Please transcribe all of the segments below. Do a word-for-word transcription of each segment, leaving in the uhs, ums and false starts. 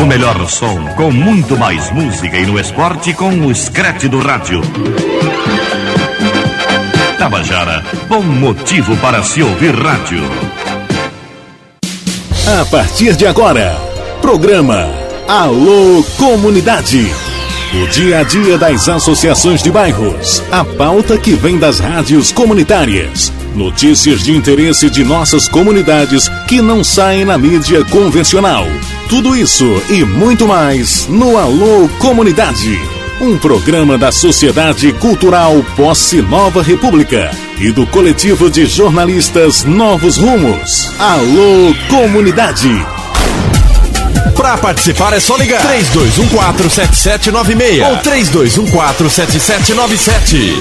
O melhor som, com muito mais música e no esporte com o Scratch do rádio. Tabajara, bom motivo para se ouvir rádio. A partir de agora, programa Alô Comunidade. O dia a dia das associações de bairros, a pauta que vem das rádios comunitárias, notícias de interesse de nossas comunidades que não saem na mídia convencional. Tudo isso e muito mais no Alô Comunidade, um programa da Sociedade Cultural Posse Nova República e do coletivo de jornalistas Novos Rumos. Alô Comunidade. Para participar é só ligar três dois um quatro, sete sete nove seis ou três dois um quatro, sete sete nove sete.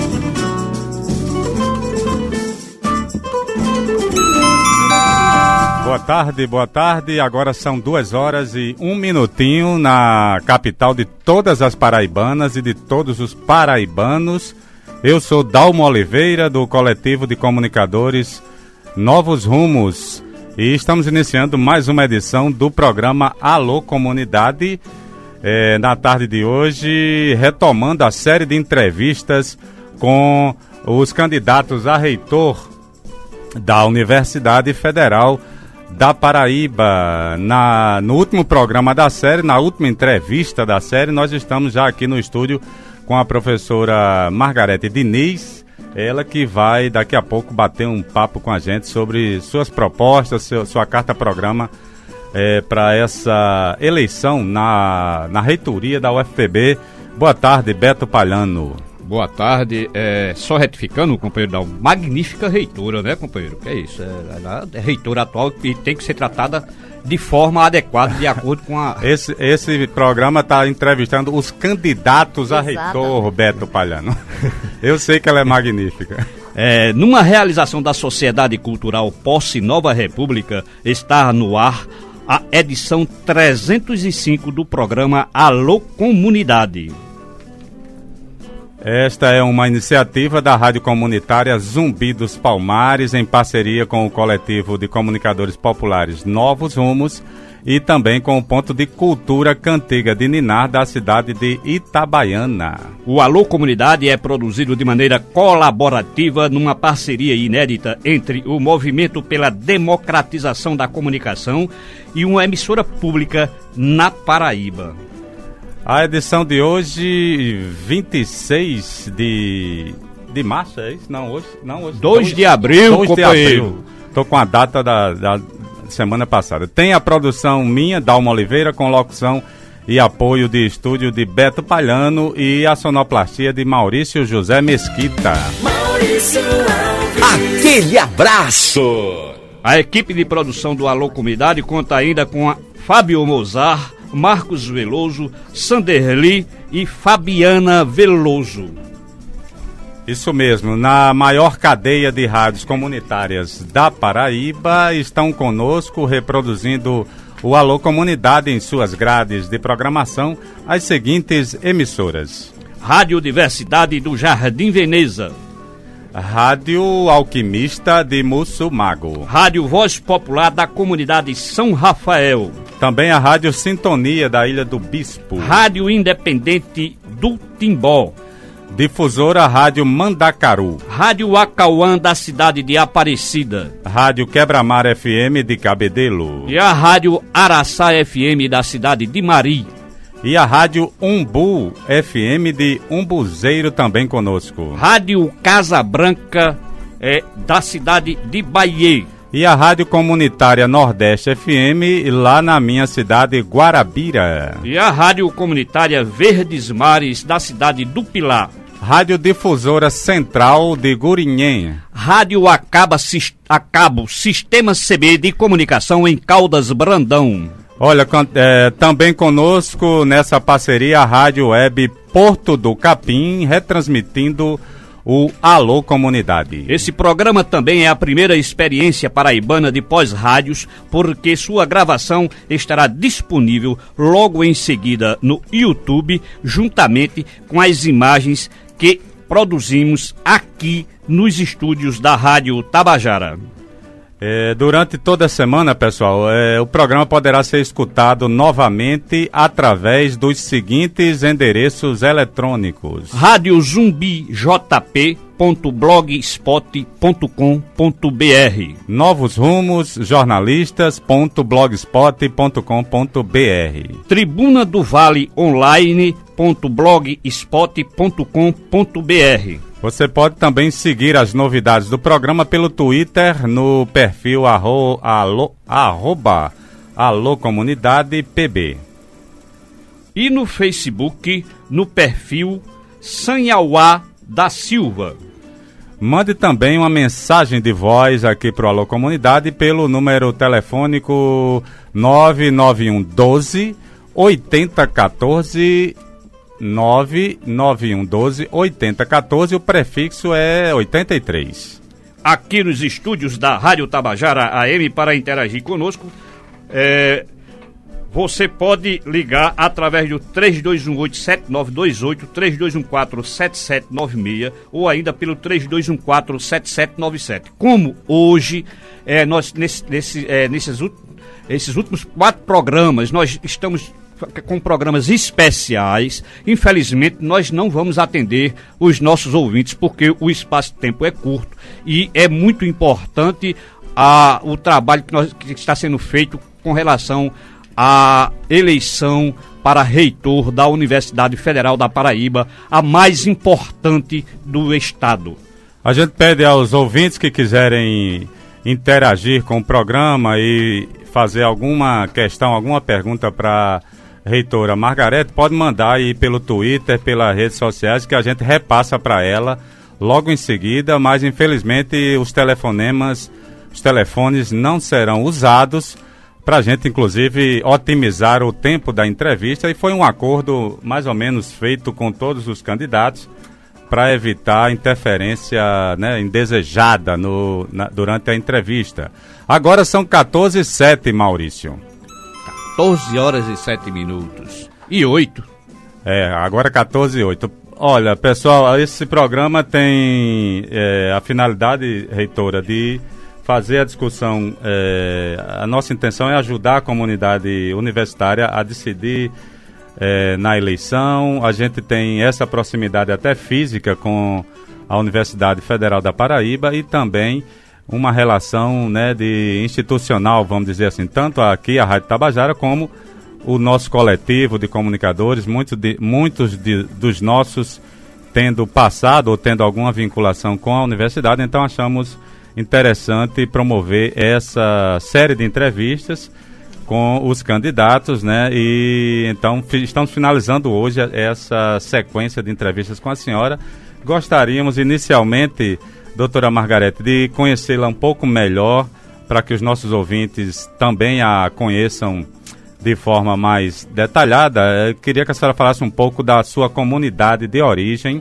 Boa tarde, boa tarde. Agora são duas horas e um minutinho na capital de todas as paraibanas e de todos os paraibanos. Eu sou Dalmo Oliveira, do coletivo de comunicadores Novos Rumos. E estamos iniciando mais uma edição do programa Alô Comunidade, é, na tarde de hoje, retomando a série de entrevistas com os candidatos a reitor da Universidade Federal da Paraíba. Na, no último programa da série, na última entrevista da série, nós estamos já aqui no estúdio com a professora Margarete Diniz, ela que vai daqui a pouco bater um papo com a gente sobre suas propostas, seu, sua carta-programa é, para essa eleição na, na reitoria da U F P B. Boa tarde, Beto Palhano. Boa tarde, é, só retificando, companheiro, da magnífica reitora, né, companheiro? Que é isso, é, é reitora atual e tem que ser tratada de forma adequada, de acordo com a... Esse, esse programa está entrevistando os candidatos a reitor, Beto Palhano. Eu sei que ela é magnífica. É, numa realização da Sociedade Cultural Posse Nova República, está no ar a edição trezentos e cinco do programa Alô Comunidade. Esta é uma iniciativa da Rádio Comunitária Zumbi dos Palmares, em parceria com o coletivo de comunicadores populares Novos Rumos e também com o Ponto de Cultura Cantiga de Ninar, da cidade de Itabaiana. O Alô Comunidade é produzido de maneira colaborativa numa parceria inédita entre o Movimento pela Democratização da Comunicação e uma emissora pública na Paraíba. A edição de hoje, vinte e seis de, de março, é isso? Não, hoje. Não, hoje dois de abril, dois companheiro. De abril. Estou com a data da, da semana passada. Tem a produção minha, Dalmo Oliveira, com locução e apoio de estúdio de Beto Palhano e a sonoplastia de Maurício José Mesquita. Maurício Alves. Aquele abraço! A equipe de produção do Alô Comunidade conta ainda com a Fábio Mozart, Marcos Veloso, Sanderli e Fabiana Veloso. Isso mesmo, na maior cadeia de rádios comunitárias da Paraíba, estão conosco reproduzindo o Alô Comunidade em suas grades de programação as seguintes emissoras: Rádio Diversidade do Jardim Veneza, Rádio Alquimista de Mussumago, Rádio Voz Popular da Comunidade São Rafael, também a Rádio Sintonia da Ilha do Bispo, Rádio Independente do Timbó, Difusora Rádio Mandacaru, Rádio Acauã da cidade de Aparecida, Rádio Quebra-Mar F M de Cabedelo e a Rádio Araçá F M da cidade de Mari. E a Rádio Umbu F M de Umbuzeiro também conosco. Rádio Casa Branca é, da cidade de Bahia. E a Rádio Comunitária Nordeste F M lá na minha cidade Guarabira. E a Rádio Comunitária Verdes Mares da cidade do Pilar. Rádio Difusora Central de Gurinhém. Rádio Acaba, Acabo Sistema C B de Comunicação em Caldas Brandão. Olha, é, também conosco nessa parceria a Rádio Web Porto do Capim, retransmitindo o Alô Comunidade. Esse programa também é a primeira experiência paraibana de pós-rádios, porque sua gravação estará disponível logo em seguida no YouTube, juntamente com as imagens que produzimos aqui nos estúdios da Rádio Tabajara. É, durante toda a semana, pessoal, é, o programa poderá ser escutado novamente através dos seguintes endereços eletrônicos: rádio zumbi j p ponto blogspot ponto com ponto b r, Novos Rumos Jornalistas ponto blogspot ponto com ponto b r, Tribuna do Vale Online ponto blogspot ponto com ponto b r. Você pode também seguir as novidades do programa pelo Twitter no perfil arro, alo, arroba Alô Comunidade P B. E no Facebook, no perfil Sanhauá da Silva. Mande também uma mensagem de voz aqui para o Alô Comunidade pelo número telefônico nove nove um um doze oitenta e quatro, nove nove um um doze oitenta e quatro, o prefixo é oitenta e três. Aqui nos estúdios da Rádio Tabajara A M, para interagir conosco, é, você pode ligar através do três dois um oito sete nove dois oito, três dois um quatro sete sete nove seis ou ainda pelo três dois um quatro sete sete nove sete. Como hoje, é, nós, nesse, nesse, é, nesses esses últimos quatro programas, nós estamos com programas especiais. Infelizmente nós não vamos atender os nossos ouvintes porque o espaço-tempo é curto e é muito importante a, o trabalho que, nós, que está sendo feito com relação à eleição para reitor da Universidade Federal da Paraíba, a mais importante do estado. A gente pede aos ouvintes que quiserem interagir com o programa e fazer alguma questão, alguma pergunta para reitora Margarete, pode mandar aí pelo Twitter, pelas redes sociais, que a gente repassa para ela logo em seguida, mas infelizmente os telefonemas, os telefones não serão usados para a gente, inclusive, otimizar o tempo da entrevista, e foi um acordo mais ou menos feito com todos os candidatos para evitar interferência, né, indesejada no, na, durante a entrevista. Agora são quatorze e sete, Maurício. quatorze horas e sete minutos. E oito. É, agora quatorze e oito. Olha, pessoal, esse programa tem é, a finalidade, reitora, de fazer a discussão. É, a nossa intenção é ajudar a comunidade universitária a decidir é, na eleição. A gente tem essa proximidade até física com a Universidade Federal da Paraíba e também uma relação, né, de institucional, vamos dizer assim, tanto aqui a Rádio Tabajara como o nosso coletivo de comunicadores, muitos, de, muitos de, dos nossos tendo passado ou tendo alguma vinculação com a universidade. Então achamos interessante promover essa série de entrevistas com os candidatos, né, e então fi, estamos finalizando hoje essa sequência de entrevistas com a senhora. Gostaríamos inicialmente, doutora Margarete, de conhecê-la um pouco melhor, para que os nossos ouvintes também a conheçam de forma mais detalhada. Eu queria que a senhora falasse um pouco da sua comunidade de origem,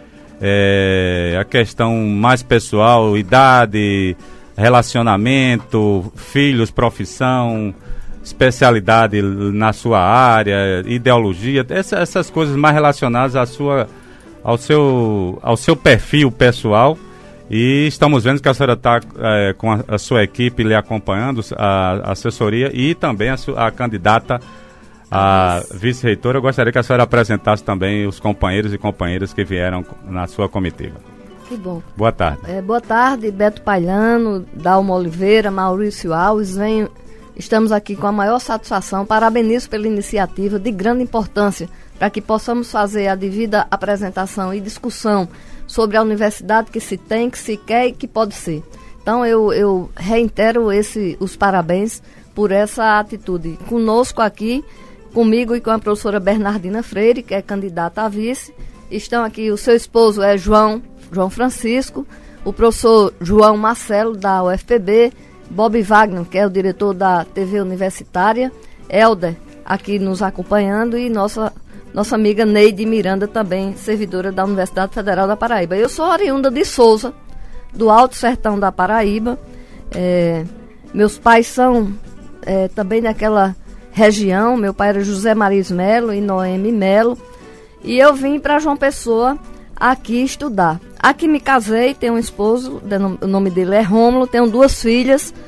é, a questão mais pessoal, idade, relacionamento, filhos, profissão, especialidade na sua área, ideologia, essa, essas coisas mais relacionadas à sua, ao, seu, ao seu perfil pessoal. E estamos vendo que a senhora está é, com a, a sua equipe lhe acompanhando, a, a assessoria e também a, a candidata a vice-reitora. Eu gostaria que a senhora apresentasse também os companheiros e companheiras que vieram na sua comitiva. Que bom. Boa tarde. É, boa tarde, Beto Pailhano, Dalmo Oliveira, Maurício Alves. Venho, estamos aqui com a maior satisfação. Parabenizo pela iniciativa de grande importância para que possamos fazer a devida apresentação e discussão sobre a universidade que se tem, que se quer e que pode ser. Então eu, eu reitero esse, os parabéns por essa atitude. Conosco aqui, comigo e com a professora Bernardina Freire, que é candidata a vice, estão aqui, o seu esposo é João, João Francisco, o professor João Marcelo, da U F P B, Bob Wagner, que é o diretor da T V Universitária, Helder, aqui nos acompanhando, e nossa Nossa amiga Neide Miranda, também servidora da Universidade Federal da Paraíba. Eu sou oriunda de Souza, do Alto Sertão da Paraíba. É, meus pais são é, também daquela região. Meu pai era José Mariz Melo e Noemi Melo. E eu vim para João Pessoa aqui estudar. Aqui me casei, tenho um esposo, o nome dele é Rômulo, tenho duas filhas,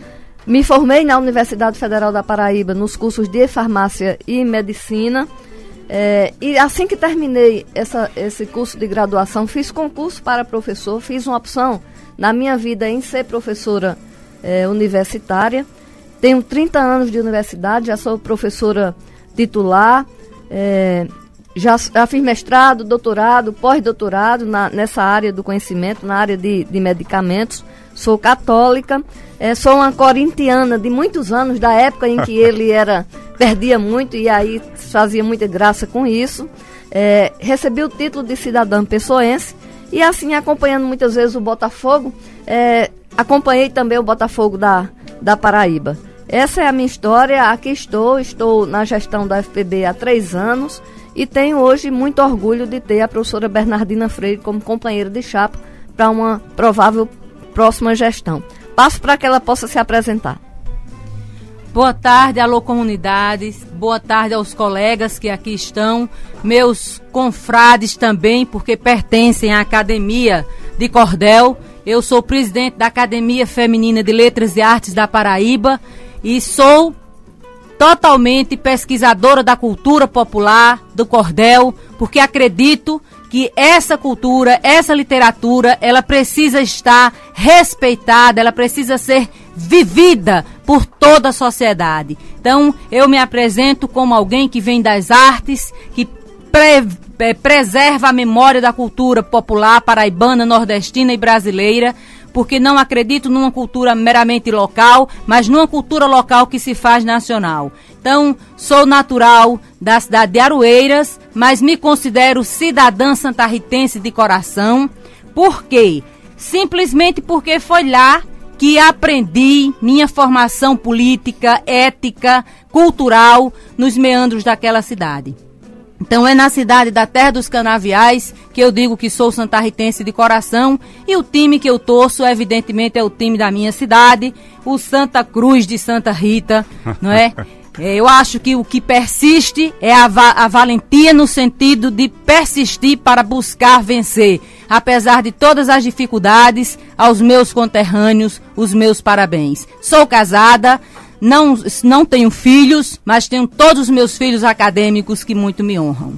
Me formei na Universidade Federal da Paraíba nos cursos de farmácia e medicina. É, e assim que terminei essa, esse curso de graduação, fiz concurso para professor, fiz uma opção na minha vida em ser professora é, universitária. Tenho trinta anos de universidade, já sou professora titular, é, já, já fiz mestrado, doutorado, pós-doutorado na, nessa área do conhecimento, na área de, de medicamentos. Sou católica, é, sou uma corintiana de muitos anos, da época em que ele era, perdia muito e aí fazia muita graça com isso. É, recebi o título de cidadã pessoense e assim, acompanhando muitas vezes o Botafogo, é, acompanhei também o Botafogo da, da Paraíba. Essa é a minha história, aqui estou, estou na gestão da F P B há três anos e tenho hoje muito orgulho de ter a professora Bernardina Freire como companheira de chapa para uma provável próxima gestão. Passo para que ela possa se apresentar. Boa tarde, alô comunidades, boa tarde aos colegas que aqui estão, meus confrades também, porque pertencem à Academia de Cordel. Eu sou presidente da Academia Feminina de Letras e Artes da Paraíba e sou totalmente pesquisadora da cultura popular do cordel, porque acredito que essa cultura, essa literatura, ela precisa estar respeitada, ela precisa ser vivida por toda a sociedade. Então, eu me apresento como alguém que vem das artes, que pre, é, preserva a memória da cultura popular paraibana, nordestina e brasileira, porque não acredito numa cultura meramente local, mas numa cultura local que se faz nacional. Então, sou natural da cidade de Aroeiras, mas me considero cidadã santarritense de coração. Por quê? Simplesmente porque foi lá que aprendi minha formação política, ética, cultural, nos meandros daquela cidade. Então é na cidade da Terra dos Canaviais que eu digo que sou santarritense de coração e o time que eu torço, evidentemente, é o time da minha cidade, o Santa Cruz de Santa Rita, não é? Eu acho que o que persiste é a, va- a valentia no sentido de persistir para buscar vencer. Apesar de todas as dificuldades, aos meus conterrâneos, os meus parabéns. Sou casada, não, não tenho filhos, mas tenho todos os meus filhos acadêmicos que muito me honram.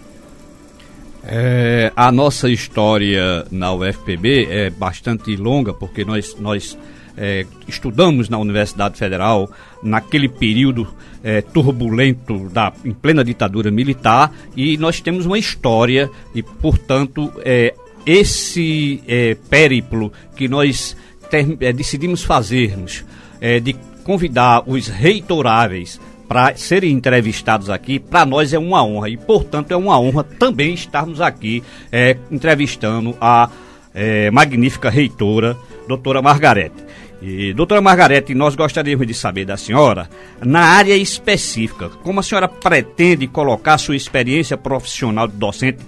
É, a nossa história na U F P B é bastante longa, porque nós, nós é, estudamos na Universidade Federal naquele período é, turbulento da, em plena ditadura militar, e nós temos uma história e, portanto, é, esse é, périplo que nós ter, é, decidimos fazermos, é, de convidar os reitoráveis para serem entrevistados aqui, para nós é uma honra e, portanto, é uma honra também estarmos aqui é, entrevistando a é, magnífica reitora, doutora Margarete. E, doutora Margarete, nós gostaríamos de saber da senhora, na área específica, como a senhora pretende colocar sua experiência profissional de docente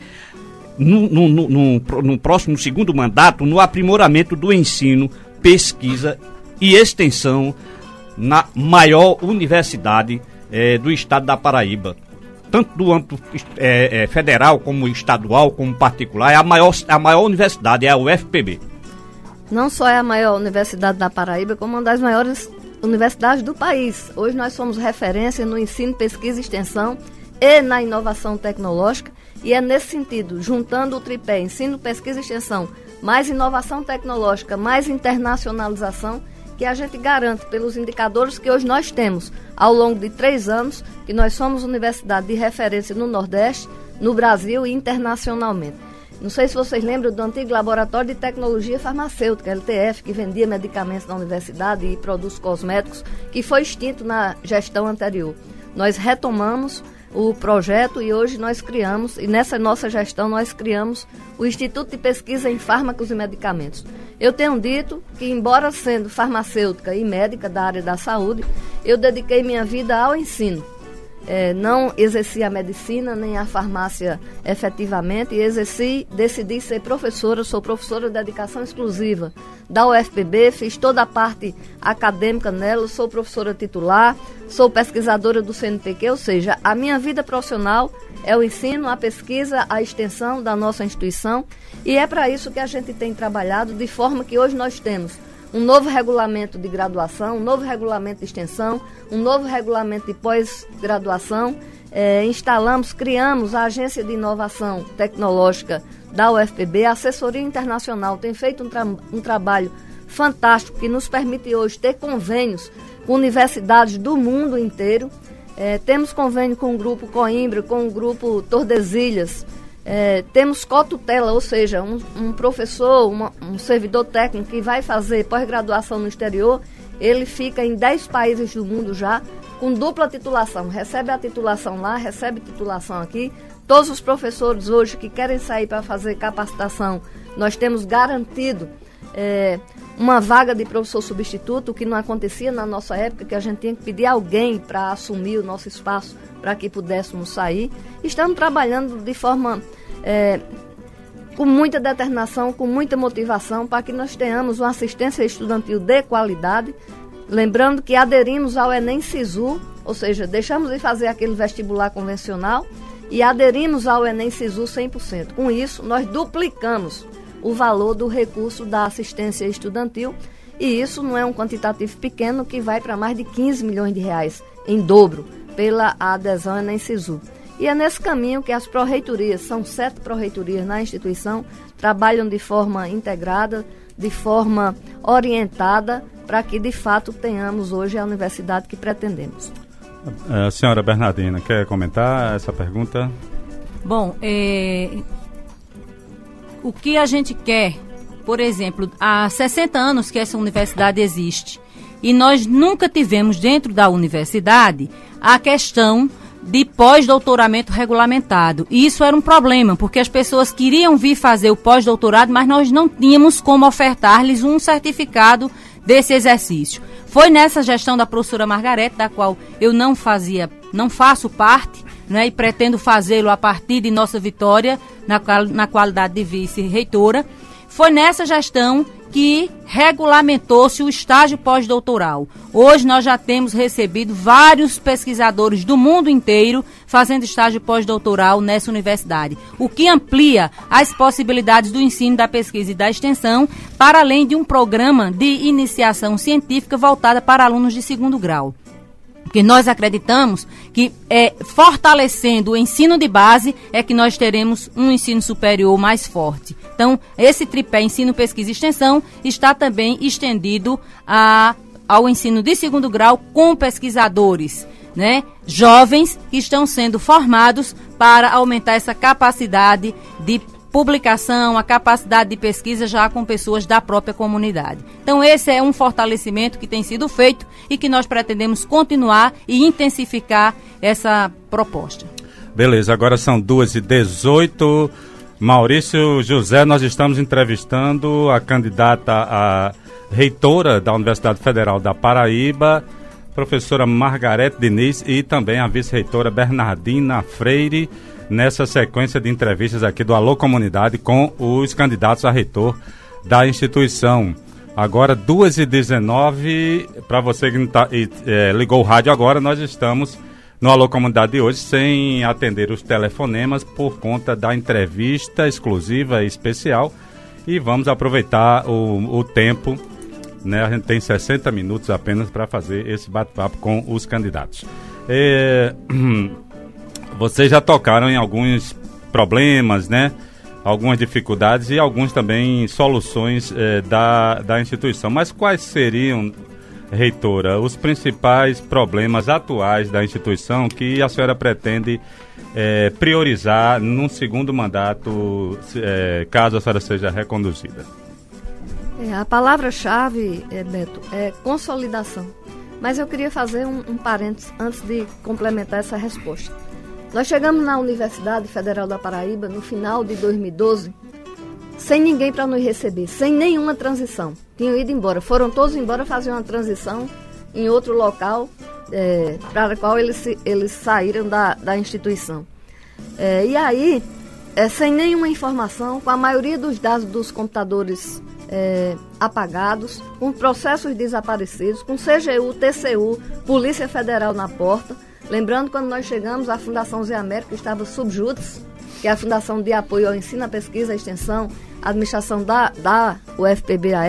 no, no, no, no, no próximo segundo mandato, no aprimoramento do ensino, pesquisa e extensão na maior universidade é, do estado da Paraíba, tanto do âmbito é, é, federal como estadual, como particular. É a maior, a maior universidade, é a U F P B. Não só é a maior universidade da Paraíba, como uma das maiores universidades do país. Hoje nós somos referência no ensino, pesquisa e extensão e na inovação tecnológica, e é nesse sentido, juntando o tripé ensino, pesquisa e extensão, mais inovação tecnológica, mais internacionalização, que a gente garante pelos indicadores que hoje nós temos ao longo de três anos, que nós somos universidade de referência no Nordeste, no Brasil e internacionalmente. Não sei se vocês lembram do antigo Laboratório de Tecnologia Farmacêutica, L T F, que vendia medicamentos na universidade e produtos cosméticos, que foi extinto na gestão anterior. Nós retomamos o projeto e hoje nós criamos, e nessa nossa gestão nós criamos o Instituto de Pesquisa em Fármacos e Medicamentos. Eu tenho dito que, embora sendo farmacêutica e médica da área da saúde, eu dediquei minha vida ao ensino. É, não exerci a medicina nem a farmácia efetivamente, e exerci, decidi ser professora, sou professora de dedicação exclusiva da U F P B, fiz toda a parte acadêmica nela, sou professora titular, sou pesquisadora do C N Pq, ou seja, a minha vida profissional é o ensino, a pesquisa, a extensão da nossa instituição, e é para isso que a gente tem trabalhado, de forma que hoje nós temos um novo regulamento de graduação, um novo regulamento de extensão, um novo regulamento de pós-graduação. É, instalamos, criamos a Agência de Inovação Tecnológica da U F P B. A assessoria internacional tem feito um, tra- um trabalho fantástico que nos permite hoje ter convênios com universidades do mundo inteiro. É, temos convênio com o Grupo Coimbra, com o Grupo Tordesilhas. É, temos cotutela, ou seja, um, um professor, uma, um servidor técnico que vai fazer pós-graduação no exterior, ele fica em dez países do mundo já, com dupla titulação. Recebe a titulação lá, recebe titulação aqui. Todos os professores hoje que querem sair para fazer capacitação, nós temos garantido é, uma vaga de professor substituto, que não acontecia na nossa época, que a gente tinha que pedir alguém para assumir o nosso espaço para que pudéssemos sair. Estamos trabalhando de forma é, com muita determinação, com muita motivação, para que nós tenhamos uma assistência estudantil de qualidade. Lembrando que aderimos ao Enem Sisu, ou seja, deixamos de fazer aquele vestibular convencional e aderimos ao Enem Sisu cem por cento. Com isso, nós duplicamos o valor do recurso da assistência estudantil, e isso não é um quantitativo pequeno, que vai para mais de quinze milhões de reais em dobro pela adesão Enem Sisu. E é nesse caminho que as pró-reitorias, são sete pró-reitorias na instituição, trabalham de forma integrada, de forma orientada, para que de fato tenhamos hoje a universidade que pretendemos. A senhora Bernardina, quer comentar essa pergunta? Bom, é... o que a gente quer, por exemplo, há sessenta anos que essa universidade existe, e nós nunca tivemos dentro da universidade a questão de pós-doutoramento regulamentado. E isso era um problema, porque as pessoas queriam vir fazer o pós-doutorado, mas nós não tínhamos como ofertar-lhes um certificado desse exercício. Foi nessa gestão da professora Margarete, da qual eu não fazia, não faço parte, né, e pretendo fazê-lo a partir de nossa vitória na, na qualidade de vice-reitora. Foi nessa gestão que regulamentou-se o estágio pós-doutoral. Hoje nós já temos recebido vários pesquisadores do mundo inteiro fazendo estágio pós-doutoral nessa universidade, o que amplia as possibilidades do ensino, da pesquisa e da extensão, para além de um programa de iniciação científica voltada para alunos de segundo grau. Porque nós acreditamos que é, fortalecendo o ensino de base é que nós teremos um ensino superior mais forte. Então, esse tripé ensino, pesquisa e extensão está também estendido a, ao ensino de segundo grau com pesquisadores, né, jovens que estão sendo formados para aumentar essa capacidade de publicação, a capacidade de pesquisa já com pessoas da própria comunidade. Então esse é um fortalecimento que tem sido feito e que nós pretendemos continuar e intensificar essa proposta. Beleza, agora são duas e dezoito. Maurício José, nós estamos entrevistando a candidata a reitora da Universidade Federal da Paraíba, professora Margarete Diniz, e também a vice-reitora Bernardina Freire, nessa sequência de entrevistas aqui do Alô Comunidade com os candidatos a reitor da instituição. Agora, duas e dezenove, para você que não tá, é, ligou o rádio agora, nós estamos no Alô Comunidade de hoje sem atender os telefonemas por conta da entrevista exclusiva e especial, e vamos aproveitar o, o tempo, né? A gente tem sessenta minutos apenas para fazer esse bate-papo com os candidatos. É... Vocês já tocaram em alguns problemas, né? Algumas dificuldades e alguns também soluções eh, da, da instituição. Mas quais seriam, reitora, os principais problemas atuais da instituição que a senhora pretende eh, priorizar num segundo mandato, eh, caso a senhora seja reconduzida? É, a palavra-chave, é, Beto, é consolidação. Mas eu queria fazer um, um parênteses antes de complementar essa resposta. Nós chegamos na Universidade Federal da Paraíba no final de dois mil e doze, sem ninguém para nos receber, sem nenhuma transição. Tinham ido embora, foram todos embora fazer uma transição em outro local, é, para o qual eles, eles saíram da, da instituição. É, e aí, é, sem nenhuma informação, com a maioria dos dados dos computadores é, apagados, com processos desaparecidos, com C G U, T C U, Polícia Federal na porta. Lembrando, quando nós chegamos, a Fundação Zé Américo estava subjudice, que é a Fundação de Apoio ao Ensino, à Pesquisa e à Extensão, a administração da, da U F P B à época,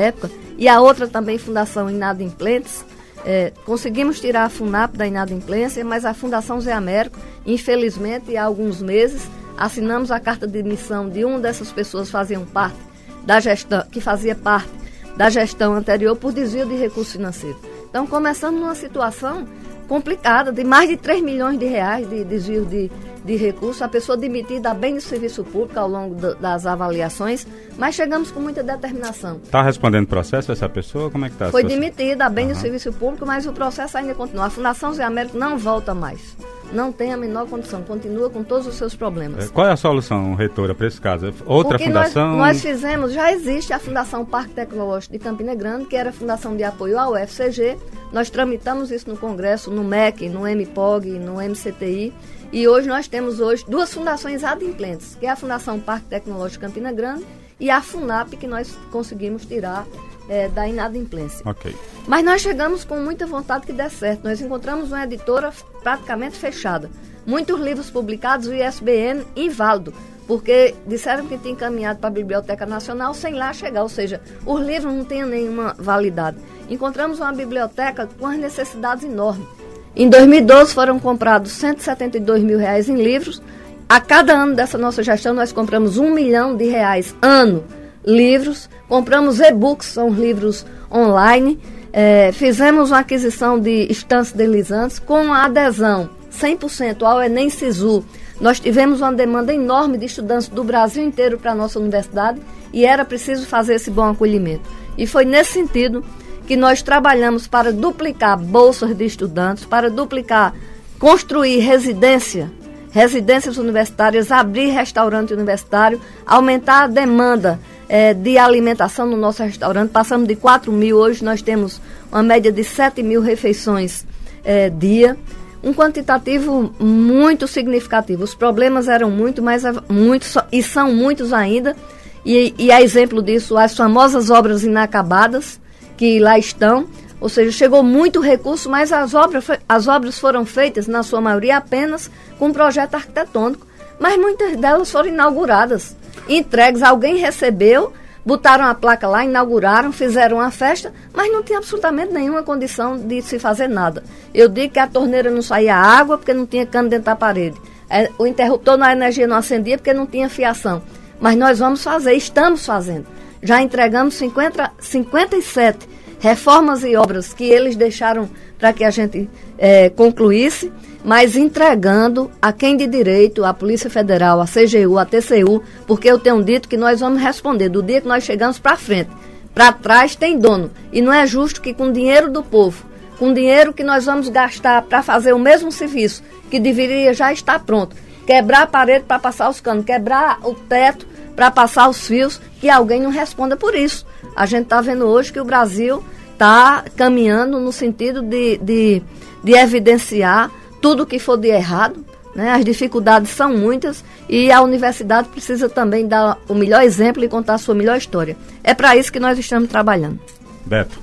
e a outra também, Fundação Inadimplentes. É, conseguimos tirar a FUNAP da inadimplência, mas a Fundação Zé Américo, infelizmente, há alguns meses, assinamos a carta de demissão de uma dessas pessoas que faziam parte da gestão, que fazia parte da gestão anterior por desvio de recursos financeiros. Então, começamos numa situação complicada, de mais de três milhões de reais de desvio de, de recursos, a pessoa demitida bem do serviço público ao longo do, das avaliações, mas chegamos com muita determinação. Está respondendo processo essa pessoa? Como é que está? Foi demitida bem uhum. do serviço público, mas o processo ainda continua. A Fundação Zé Américo não volta mais. Não tem a menor condição, continua com todos os seus problemas. Qual é a solução, reitora, para esse caso? Outra Porque fundação? Nós, nós fizemos, já existe a Fundação Parque Tecnológico de Campina Grande, que era a Fundação de Apoio ao U F C G. Nós tramitamos isso no Congresso, no M E C, no M P O G, no M C T I. E hoje nós temos hoje duas fundações adimplentes, que é a Fundação Parque Tecnológico de Campina Grande e a FUNAP, que nós conseguimos tirar é, da inadimplência. Ok. Mas nós chegamos com muita vontade que dê certo. Nós encontramos uma editora praticamente fechada. Muitos livros publicados, o I S B N inválido, porque disseram que tinha encaminhado para a Biblioteca Nacional sem lá chegar, ou seja, os livros não tinham nenhuma validade. Encontramos uma biblioteca com as necessidades enormes. Em dois mil e doze foram comprados cento e setenta e dois mil reais em livros. A cada ano dessa nossa gestão nós compramos um milhão de reais ano livros, compramos e-books, são livros online, é, fizemos uma aquisição de estantes deslizantes com a adesão cem por cento ao Enem Sisu. Nós tivemos uma demanda enorme de estudantes do Brasil inteiro para a nossa universidade e era preciso fazer esse bom acolhimento. E foi nesse sentido que nós trabalhamos para duplicar bolsas de estudantes, para duplicar, construir residência, residências universitárias, abrir restaurante universitário, aumentar a demanda é, de alimentação no nosso restaurante. Passamos de quatro mil, hoje nós temos uma média de sete mil refeições é, dia. Um quantitativo muito significativo. Os problemas eram muito, mas muitos, e são muitos ainda. E, e a exemplo disso, as famosas obras inacabadas, que lá estão, ou seja, chegou muito recurso, mas as obras, as obras foram feitas, na sua maioria, apenas com projeto arquitetônico, mas muitas delas foram inauguradas, entregues, alguém recebeu, botaram a placa lá, inauguraram, fizeram uma festa, mas não tinha absolutamente nenhuma condição de se fazer nada. Eu digo que a torneira não saía água porque não tinha cano dentro da parede, o interruptor na energia não acendia porque não tinha fiação, mas nós vamos fazer, estamos fazendo. Já entregamos cinquenta, cinquenta e sete reformas e obras que eles deixaram para que a gente é, concluísse, mas entregando a quem de direito, a Polícia Federal, a C G U, a T C U, porque eu tenho dito que nós vamos responder do dia que nós chegamos para frente. Para trás tem dono. E não é justo que com dinheiro do povo, com dinheiro que nós vamos gastar para fazer o mesmo serviço, que deveria já estar pronto, quebrar a parede para passar os canos, quebrar o teto para passar os fios, que alguém não responda por isso. A gente está vendo hoje que o Brasil está caminhando no sentido de, de, de evidenciar tudo que for de errado, né? As dificuldades são muitas e a universidade precisa também dar o melhor exemplo e contar a sua melhor história. É para isso que nós estamos trabalhando. Beto.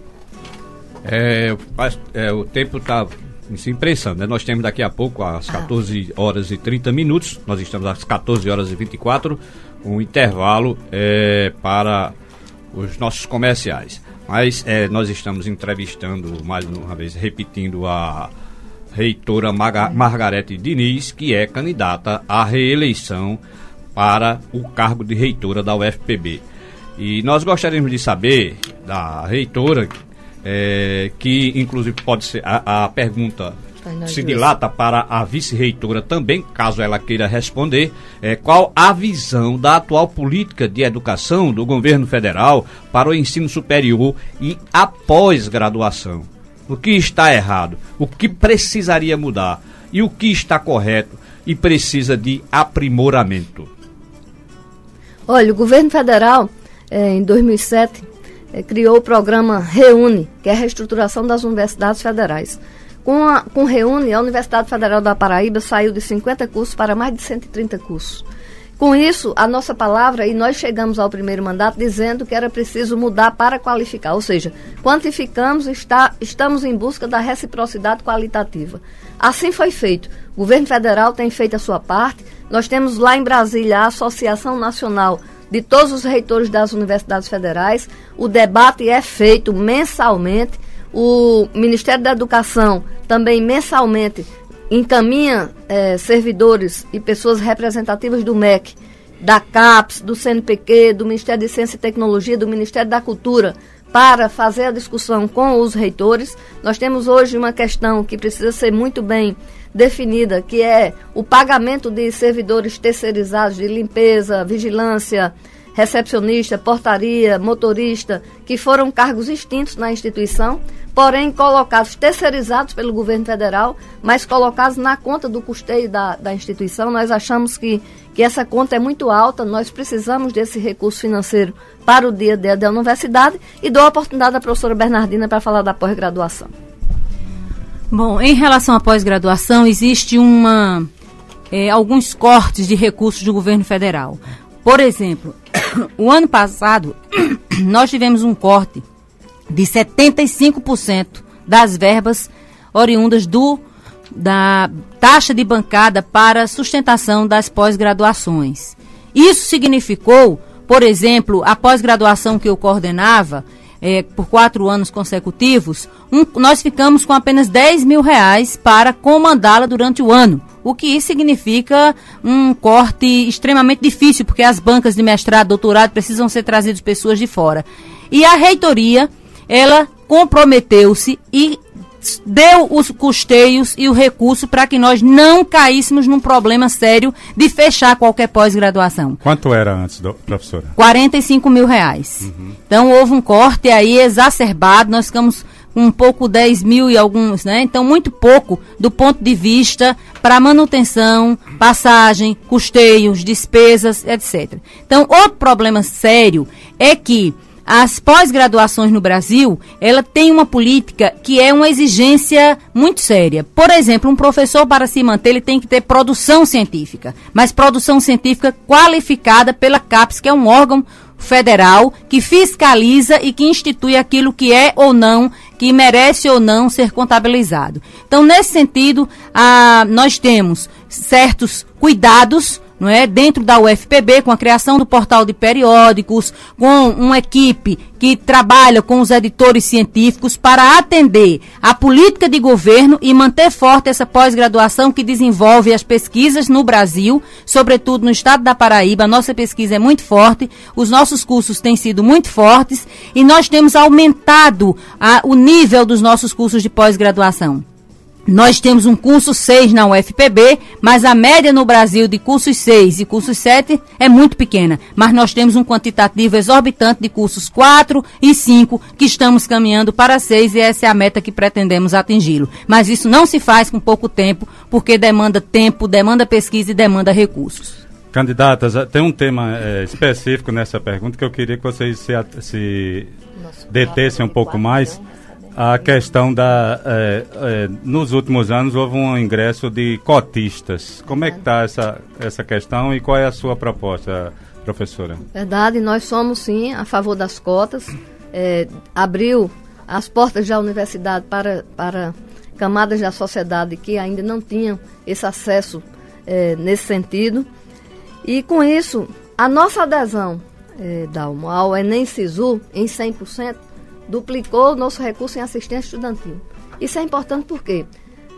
É, é, o tempo está se impressando, né? Nós temos daqui a pouco, às quatorze horas e trinta minutos, nós estamos às quatorze horas e vinte e quatro, um intervalo é, para os nossos comerciais. Mas é, nós estamos entrevistando, mais uma vez, repetindo, a reitora Marga- Margarete Diniz, que é candidata à reeleição para o cargo de reitora da U F P B. E nós gostaríamos de saber da reitora, é, que inclusive pode ser a, a pergunta se dilata para a vice-reitora também, caso ela queira responder, é, qual a visão da atual política de educação do governo federal para o ensino superior e a pós-graduação. O que está errado, o que precisaria mudar e o que está correto e precisa de aprimoramento. Olha, o governo federal, é, em dois mil e sete, é, criou o programa REUNE, que é a reestruturação das universidades federais. Com, a, com o REUNE, a Universidade Federal da Paraíba saiu de cinquenta cursos para mais de cento e trinta cursos. Com isso, a nossa palavra, e nós chegamos ao primeiro mandato dizendo que era preciso mudar para qualificar, ou seja, quantificamos, está, estamos em busca da reciprocidade qualitativa. Assim foi feito. O governo federal tem feito a sua parte. Nós temos lá em Brasília a Associação Nacional de todos os reitores das universidades federais. O debate é feito mensalmente. O Ministério da Educação também mensalmente encaminha eh, servidores e pessoas representativas do M E C, da CAPES, do C N P Q, do Ministério de Ciência e Tecnologia, do Ministério da Cultura, para fazer a discussão com os reitores. Nós temos hoje uma questão que precisa ser muito bem definida, que é o pagamento de servidores terceirizados de limpeza, vigilância, recepcionista, portaria, motorista, que foram cargos extintos na instituição, porém colocados, terceirizados pelo governo federal, mas colocados na conta do custeio da, da instituição. Nós achamos que, que essa conta é muito alta, nós precisamos desse recurso financeiro para o dia a dia da universidade, e dou a oportunidade à professora Bernardina para falar da pós-graduação. Bom, em relação à pós-graduação, existe uma, é, alguns cortes de recursos do governo federal. Por exemplo, o ano passado, nós tivemos um corte de setenta e cinco por cento das verbas oriundas do, da taxa de bancada para sustentação das pós-graduações. Isso significou, por exemplo, a pós-graduação que eu coordenava, é, por quatro anos consecutivos, um, nós ficamos com apenas dez mil reais para comandá-la durante o ano, o que significa um corte extremamente difícil, porque as bancas de mestrado, doutorado precisam ser trazidas pessoas de fora. E a reitoria, ela comprometeu-se e deu os custeios e o recurso para que nós não caíssemos num problema sério de fechar qualquer pós-graduação. Quanto era antes, do, professora? quarenta e cinco mil reais. Uhum. Então houve um corte aí exacerbado, nós ficamos com um pouco dez mil e alguns, né? Então muito pouco do ponto de vista para manutenção, passagem, custeios, despesas, etcétera. Então outro problema sério é que as pós-graduações no Brasil, ela tem uma política que é uma exigência muito séria. Por exemplo, um professor, para se manter, ele tem que ter produção científica, mas produção científica qualificada pela CAPES, que é um órgão federal que fiscaliza e que institui aquilo que é ou não, que merece ou não ser contabilizado. Então, nesse sentido, ah, nós temos certos cuidados, não é, dentro da U F P B, com a criação do portal de periódicos, com uma equipe que trabalha com os editores científicos para atender a política de governo e manter forte essa pós-graduação que desenvolve as pesquisas no Brasil, sobretudo no estado da Paraíba. A nossa pesquisa é muito forte, os nossos cursos têm sido muito fortes e nós temos aumentado a, o nível dos nossos cursos de pós-graduação. Nós temos um curso seis na U F P B, mas a média no Brasil de cursos seis e cursos sete é muito pequena. Mas nós temos um quantitativo exorbitante de cursos quatro e cinco que estamos caminhando para seis e essa é a meta que pretendemos atingi-lo. Mas isso não se faz com pouco tempo, porque demanda tempo, demanda pesquisa e demanda recursos. Candidatas, tem um tema é, específico nessa pergunta que eu queria que vocês se, se detessem um pouco mais. A questão da... É, é, nos últimos anos houve um ingresso de cotistas. Como é que está essa, essa questão e qual é a sua proposta, professora? Verdade, nós somos sim a favor das cotas. É, abriu as portas da universidade para, para camadas da sociedade que ainda não tinham esse acesso é, nesse sentido. E com isso, a nossa adesão, é, Dalmo, ao Enem Sisu em cem por cento, duplicou o nosso recurso em assistência estudantil. Isso é importante porque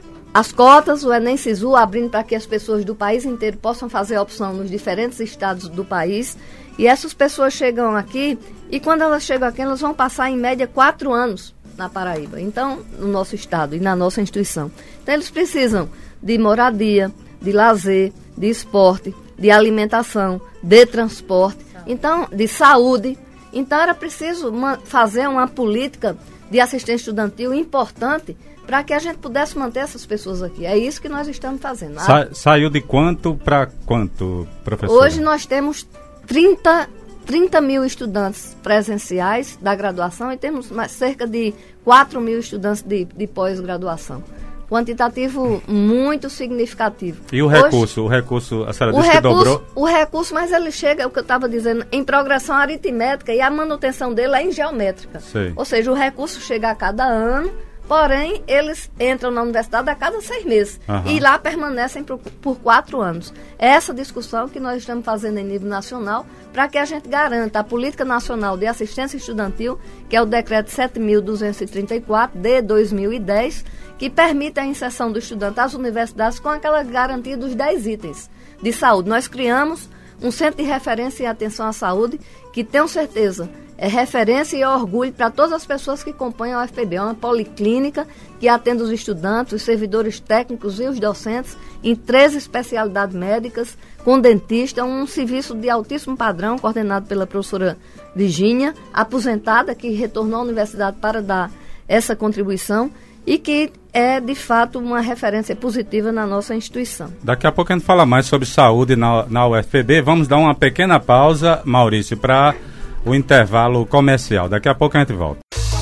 as cotas, o Enem Sisu, abrindo para que as pessoas do país inteiro possam fazer a opção nos diferentes estados do país, e essas pessoas chegam aqui, e quando elas chegam aqui, elas vão passar em média quatro anos na Paraíba, então, no nosso estado e na nossa instituição. Então, eles precisam de moradia, de lazer, de esporte, de alimentação, de transporte, então, de saúde. Então, era preciso uma, fazer uma política de assistência estudantil importante para que a gente pudesse manter essas pessoas aqui. É isso que nós estamos fazendo. Sa- saiu de quanto para quanto, professor? Hoje nós temos trinta, trinta mil estudantes presenciais da graduação e temos mais, cerca de quatro mil estudantes de, de pós-graduação. Quantitativo muito significativo. E o recurso? Hoje, o recurso, a senhora disse recurso, que dobrou? O recurso, mas ele chega, é o que eu estava dizendo, em progressão aritmética e a manutenção dele é em geométrica. Sei. Ou seja, o recurso chega a cada ano Porém, eles entram na universidade a cada seis meses uhum. e lá permanecem por, por quatro anos. É essa discussão que nós estamos fazendo em nível nacional para que a gente garanta a Política Nacional de Assistência Estudantil, que é o Decreto sete mil duzentos e trinta e quatro de dois mil e dez, que permite a inserção do estudante às universidades com aquela garantia dos dez itens de saúde. Nós criamos um centro de referência e atenção à saúde que, tenho certeza, é referência e orgulho para todas as pessoas que compõem a U F P B. É uma policlínica que atende os estudantes, os servidores técnicos e os docentes em treze especialidades médicas, com dentista, um serviço de altíssimo padrão, coordenado pela professora Virgínia, aposentada, que retornou à universidade para dar essa contribuição e que é, de fato, uma referência positiva na nossa instituição. Daqui a pouco a gente fala mais sobre saúde na, na U F P B. Vamos dar uma pequena pausa, Maurício, para o intervalo comercial. Daqui a pouco a gente volta.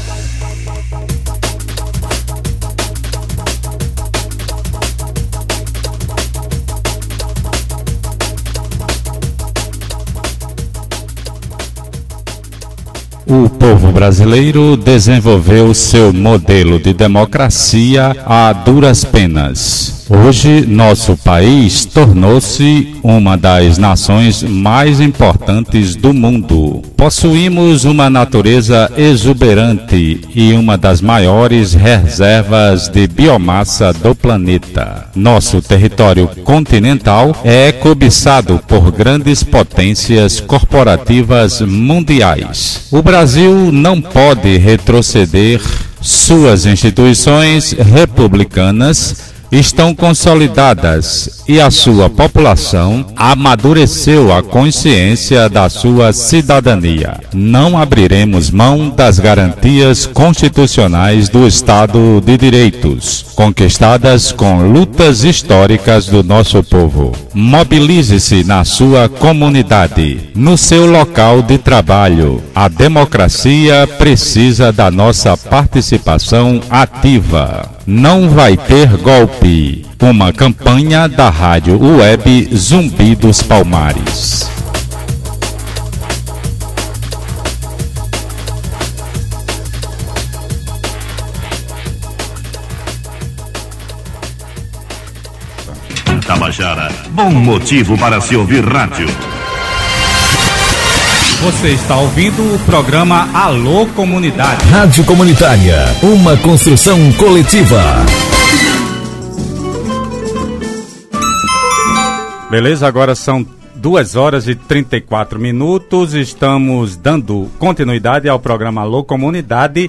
O povo brasileiro desenvolveu seu modelo de democracia a duras penas. Hoje, nosso país tornou-se uma das nações mais importantes do mundo. Possuímos uma natureza exuberante e uma das maiores reservas de biomassa do planeta. Nosso território continental é cobiçado por grandes potências corporativas mundiais. O Brasil não pode retroceder. Suas instituições republicanas estão consolidadas e a sua população amadureceu a consciência da sua cidadania. Não abriremos mão das garantias constitucionais do Estado de Direitos, conquistadas com lutas históricas do nosso povo. Mobilize-se na sua comunidade, no seu local de trabalho. A democracia precisa da nossa participação ativa. Não vai ter golpe. Uma campanha da Rádio Web Zumbi dos Palmares. Tabajara, bom motivo para se ouvir rádio. Você está ouvindo o programa Alô Comunidade. Rádio Comunitária, uma construção coletiva. Beleza, agora são duas horas e trinta e quatro minutos. Estamos dando continuidade ao programa Alô Comunidade.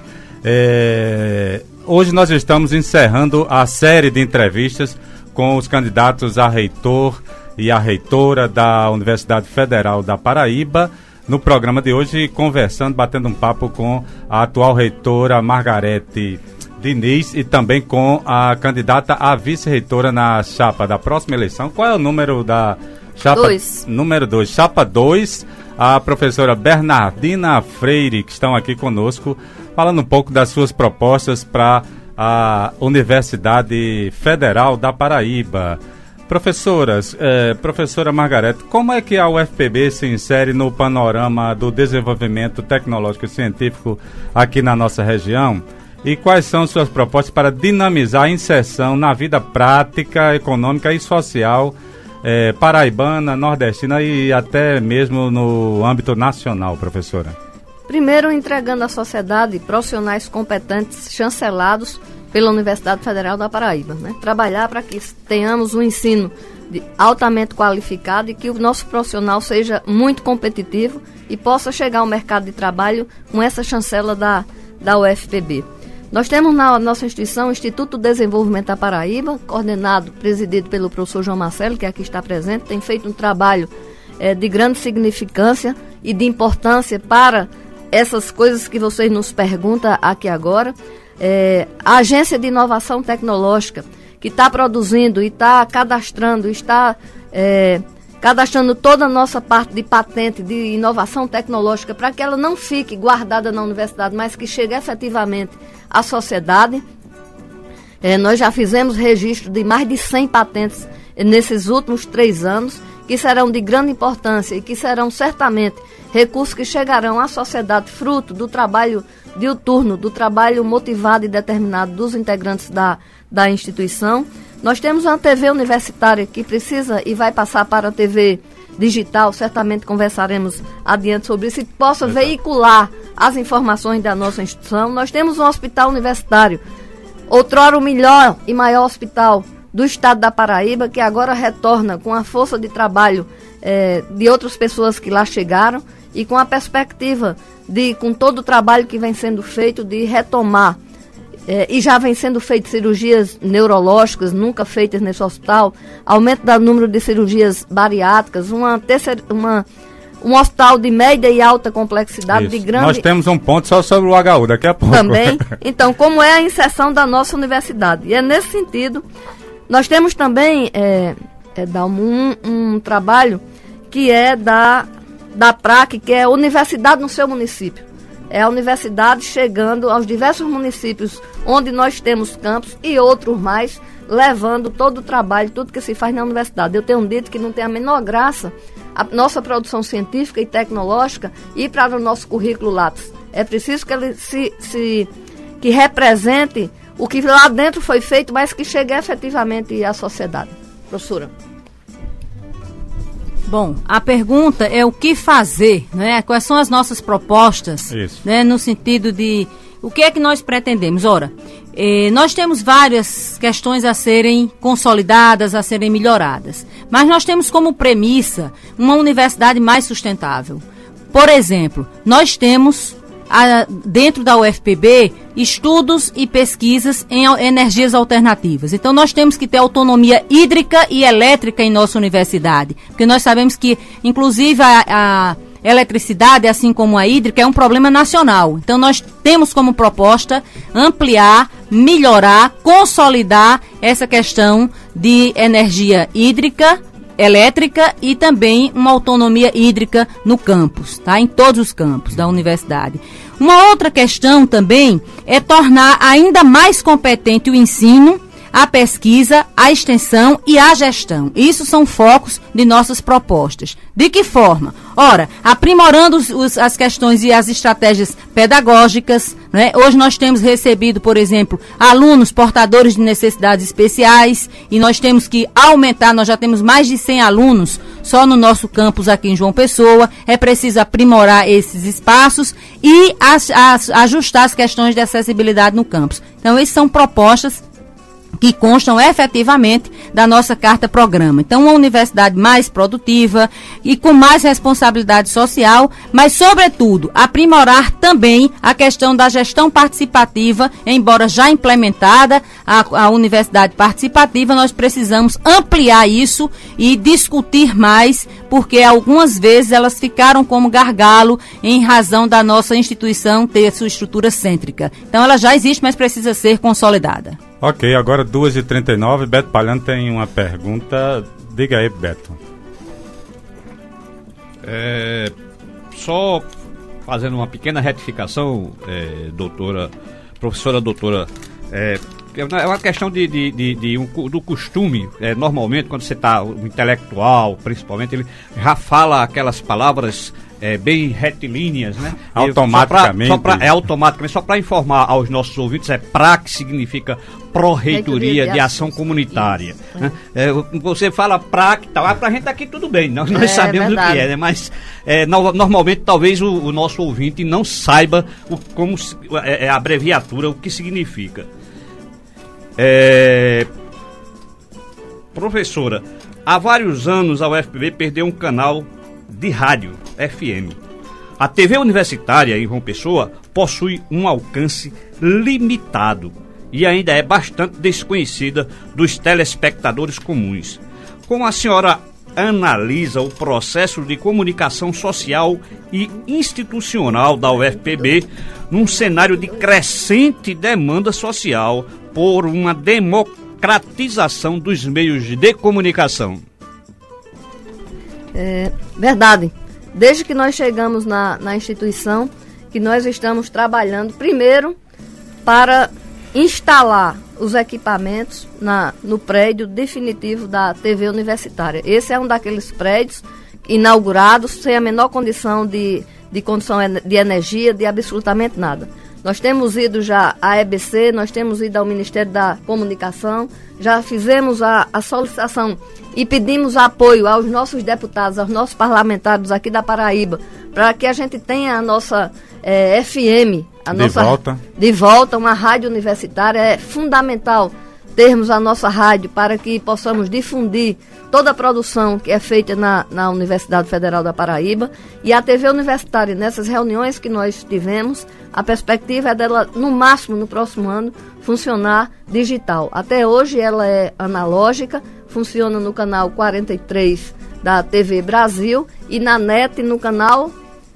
É... Hoje nós estamos encerrando a série de entrevistas com os candidatos a reitor e a reitora da Universidade Federal da Paraíba. No programa de hoje, conversando, batendo um papo com a atual reitora Margarete Diniz e também com a candidata a vice-reitora na chapa da próxima eleição. Qual é o número da chapa? Dois. Número dois. Chapa dois, a professora Bernardina Freire, que estão aqui conosco, falando um pouco das suas propostas para a Universidade Federal da Paraíba. Professoras, eh, professora Margarete, como é que a U F P B se insere no panorama do desenvolvimento tecnológico e científico aqui na nossa região? E quais são suas propostas para dinamizar a inserção na vida prática, econômica e social eh, paraibana, nordestina e até mesmo no âmbito nacional, professora? Primeiro, entregando à sociedade profissionais competentes chancelados pela Universidade Federal da Paraíba, né? Trabalhar para que tenhamos um ensino de altamente qualificado e que o nosso profissional seja muito competitivo e possa chegar ao mercado de trabalho com essa chancela da, da U F P B. Nós temos na nossa instituição o Instituto de Desenvolvimento da Paraíba, coordenado, presidido pelo professor João Marcelo, que aqui está presente, tem feito um trabalho é, de grande significância e de importância para essas coisas que vocês nos perguntam aqui agora. É, a Agência de Inovação Tecnológica, que está produzindo e está cadastrando, está é, cadastrando toda a nossa parte de patente de inovação tecnológica para que ela não fique guardada na universidade, mas que chegue efetivamente à sociedade. É, nós já fizemos registro de mais de cem patentes nesses últimos três anos, que serão de grande importância e que serão certamente recursos que chegarão à sociedade fruto do trabalho diuturno do trabalho motivado e determinado dos integrantes da, da instituição. Nós temos uma T V universitária que precisa e vai passar para a T V digital, certamente conversaremos adiante sobre isso, e possa Exato. veicular as informações da nossa instituição. Nós temos um hospital universitário, outrora o melhor e maior hospital do estado da Paraíba, que agora retorna com a força de trabalho eh, de outras pessoas que lá chegaram e com a perspectiva de, com todo o trabalho que vem sendo feito, de retomar, eh, e já vem sendo feitas cirurgias neurológicas, nunca feitas nesse hospital, aumento do número de cirurgias bariátricas, uma terceira, uma, um hospital de média e alta complexidade, Isso. de grande... Nós temos um ponto só sobre o H U daqui a pouco. Também. Então, como é a inserção da nossa universidade? E é nesse sentido, nós temos também, é, é, um, um trabalho que é da, da P R A C, que é a Universidade no seu município. É a universidade chegando aos diversos municípios onde nós temos campos e outros mais, levando todo o trabalho, tudo que se faz na universidade. Eu tenho dito que não tem a menor graça a nossa produção científica e tecnológica ir para o nosso currículo Lattes. É preciso que ele se, se que represente o que lá dentro foi feito, mas que chegue efetivamente à sociedade. Professora. Bom, a pergunta é o que fazer, né? Quais são as nossas propostas, Isso. né? No sentido de o que é que nós pretendemos. Ora, eh, nós temos várias questões a serem consolidadas, a serem melhoradas, mas nós temos como premissa uma universidade mais sustentável. Por exemplo, nós temos a, dentro da U F P B estudos e pesquisas em energias alternativas. Então nós temos que ter autonomia hídrica e elétrica em nossa universidade, porque nós sabemos que inclusive a, a eletricidade, assim como a hídrica, é um problema nacional. Então nós temos como proposta ampliar, melhorar, consolidar essa questão de energia hídrica, elétrica e também uma autonomia hídrica no campus, tá? Em todos os campos da universidade. Uma outra questão também é tornar ainda mais competente o ensino, a pesquisa, a extensão e a gestão. Isso são focos de nossas propostas. De que forma? Ora, aprimorando os, os, as questões e as estratégias pedagógicas, né? Hoje nós temos recebido, por exemplo, alunos portadores de necessidades especiais e nós temos que aumentar, nós já temos mais de cem alunos só no nosso campus aqui em João Pessoa. É preciso aprimorar esses espaços e as, as, ajustar as questões de acessibilidade no campus. Então, essas são propostas que constam efetivamente da nossa carta-programa. Então, uma universidade mais produtiva e com mais responsabilidade social, mas, sobretudo, aprimorar também a questão da gestão participativa, embora já implementada a, a universidade participativa, nós precisamos ampliar isso e discutir mais, porque algumas vezes elas ficaram como gargalo em razão da nossa instituição ter sua estrutura cêntrica. Então, ela já existe, mas precisa ser consolidada. Ok, agora duas e trinta e nove, Beto Palhano tem uma pergunta. Diga aí, Beto. É, só fazendo uma pequena retificação, é, doutora, professora doutora, é, é uma questão de, de, de, de um, do costume. É, normalmente, quando você está, o intelectual, principalmente, ele já fala aquelas palavras É, bem retilíneas, né? Automaticamente. Só pra, só pra, é automaticamente, só para informar aos nossos ouvintes, é P R A C, que significa Pró-Reitoria de Ação Comunitária. Né? É, você fala P R A C e tal, ah, pra gente aqui tudo bem, nós, nós é, sabemos verdade. O que é, né? Mas é, no, normalmente talvez o, o nosso ouvinte não saiba o, como é, é a abreviatura, o que significa. É, professora, há vários anos a U F P B perdeu um canal de rádio F M. A T V universitária em João Pessoa possui um alcance limitado e ainda é bastante desconhecida dos telespectadores comuns. Como a senhora analisa o processo de comunicação social e institucional da U F P B num cenário de crescente demanda social por uma democratização dos meios de comunicação? É verdade. Desde que nós chegamos na, na instituição, que nós estamos trabalhando primeiro para instalar os equipamentos na, no prédio definitivo da T V universitária. Esse é um daqueles prédios inaugurados sem a menor condição de, de condição de energia, de absolutamente nada. Nós temos ido já à E B C, nós temos ido ao Ministério da Comunicação, já fizemos a, a solicitação e pedimos apoio aos nossos deputados, aos nossos parlamentares aqui da Paraíba, para que a gente tenha a nossa é, F M, a de nossa, volta. de volta, uma rádio universitária. É fundamental termos a nossa rádio para que possamos difundir toda a produção que é feita na, na Universidade Federal da Paraíba. E a T V Universitária, nessas reuniões que nós tivemos, a perspectiva é dela, no máximo, no próximo ano, funcionar digital. Até hoje ela é analógica, funciona no canal quarenta e três da T V Brasil e na NET no canal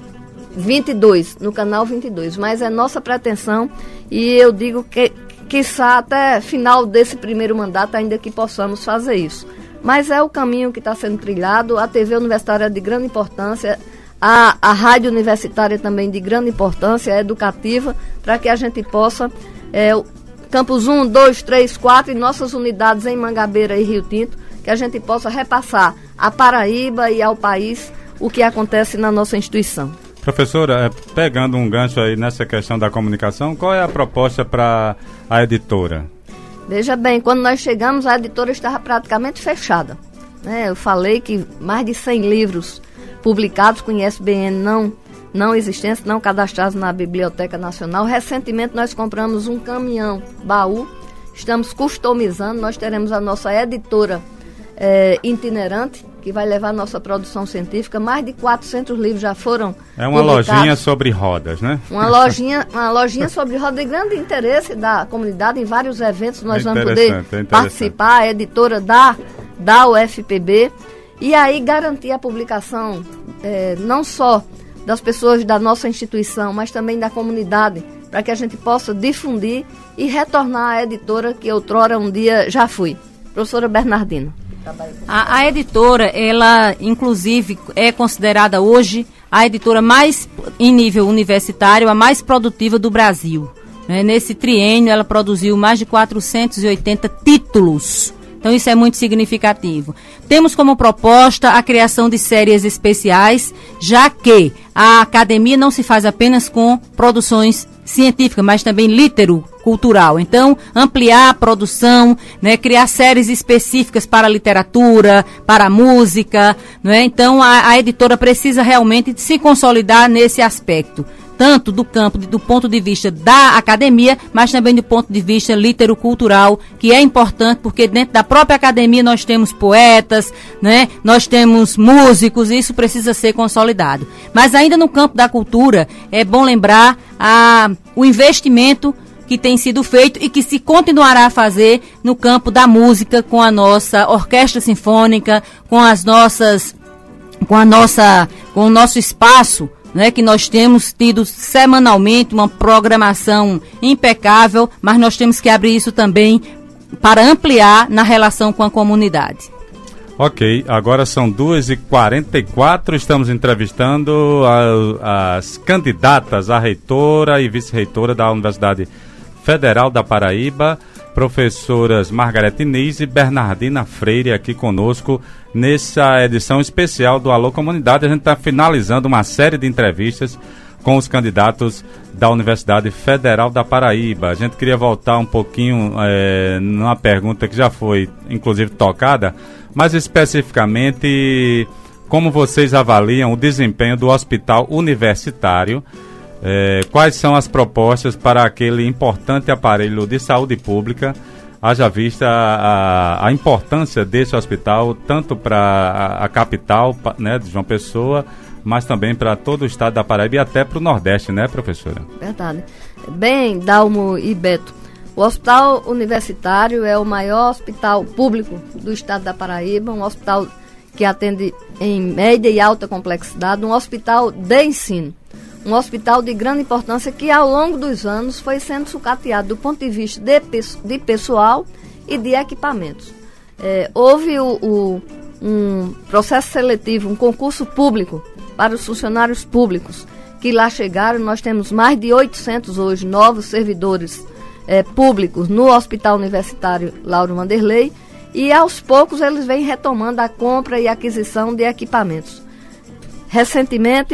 vinte e dois, no canal vinte e dois. Mas é nossa pretensão, e eu digo que quiçá até final desse primeiro mandato ainda que possamos fazer isso. Mas é o caminho que está sendo trilhado. A T V Universitária é de grande importância, a, a rádio universitária também de grande importância, é educativa, para que a gente possa, é, campus um, dois, três, quatro e nossas unidades em Mangabeira e Rio Tinto, que a gente possa repassar à Paraíba e ao país o que acontece na nossa instituição. Professora, pegando um gancho aí nessa questão da comunicação, qual é a proposta para a editora? Veja bem, quando nós chegamos, a editora estava praticamente fechada, né? Eu falei que mais de cem livros publicados com I S B N não, não existentes, não cadastrados na Biblioteca Nacional. Recentemente nós compramos um caminhão baú, estamos customizando, nós teremos a nossa editora é, itinerante, que vai levar a nossa produção científica. Mais de quatrocentos livros já foram É uma publicados. Lojinha sobre rodas, né? Uma lojinha, uma lojinha sobre rodas de grande interesse da comunidade. Em vários eventos nós é vamos poder é participar, a editora da, da U F P B. E aí garantir a publicação é, não só das pessoas da nossa instituição, mas também da comunidade, para que a gente possa difundir e retornar à editora que outrora um dia já fui. Professora Bernardina. A, a editora, ela inclusive é considerada hoje a editora mais, em nível universitário, a mais produtiva do Brasil. Né? Nesse triênio ela produziu mais de quatrocentos e oitenta títulos. Então isso é muito significativo. Temos como proposta a criação de séries especiais, já que a academia não se faz apenas com produções científicas, mas também litero-cultural. Então, ampliar a produção, né, criar séries específicas para a literatura, para a música, né? Então, a, a editora precisa realmente se consolidar nesse aspecto, tanto do campo, do ponto de vista da academia, mas também do ponto de vista litero-cultural, que é importante porque dentro da própria academia nós temos poetas, né? Nós temos músicos, e isso precisa ser consolidado. Mas ainda no campo da cultura, é bom lembrar a, o investimento que tem sido feito e que se continuará a fazer no campo da música, com a nossa orquestra sinfônica, com as nossas, com a nossa, com o nosso espaço, né, que nós temos tido semanalmente uma programação impecável, mas nós temos que abrir isso também para ampliar na relação com a comunidade. Ok, agora são duas e quarenta e quatro, estamos entrevistando a, as candidatas a reitora e vice-reitora da Universidade Federal da Paraíba, professoras Margarete Inês e Bernardina Freire, aqui conosco nessa edição especial do Alô Comunidade. A gente está finalizando uma série de entrevistas com os candidatos da Universidade Federal da Paraíba. A gente queria voltar um pouquinho é, numa pergunta que já foi, inclusive, tocada, mas especificamente como vocês avaliam o desempenho do Hospital Universitário. É, quais são as propostas para aquele importante aparelho de saúde pública, haja vista a, a, a importância desse hospital, tanto para a, a capital, né, de João Pessoa, mas também para todo o estado da Paraíba e até para o Nordeste, né, professora? Verdade. Bem, Dalmo e Beto, o Hospital Universitário é o maior hospital público do estado da Paraíba, um hospital que atende em média e alta complexidade, um hospital de ensino. Um hospital de grande importância que ao longo dos anos foi sendo sucateado do ponto de vista de, de pessoal e de equipamentos. É, houve o, o, um processo seletivo, um concurso público para os funcionários públicos que lá chegaram. Nós temos mais de oitocentos hoje novos servidores é, públicos no Hospital Universitário Lauro Vanderlei, e aos poucos eles vêm retomando a compra e aquisição de equipamentos. Recentemente,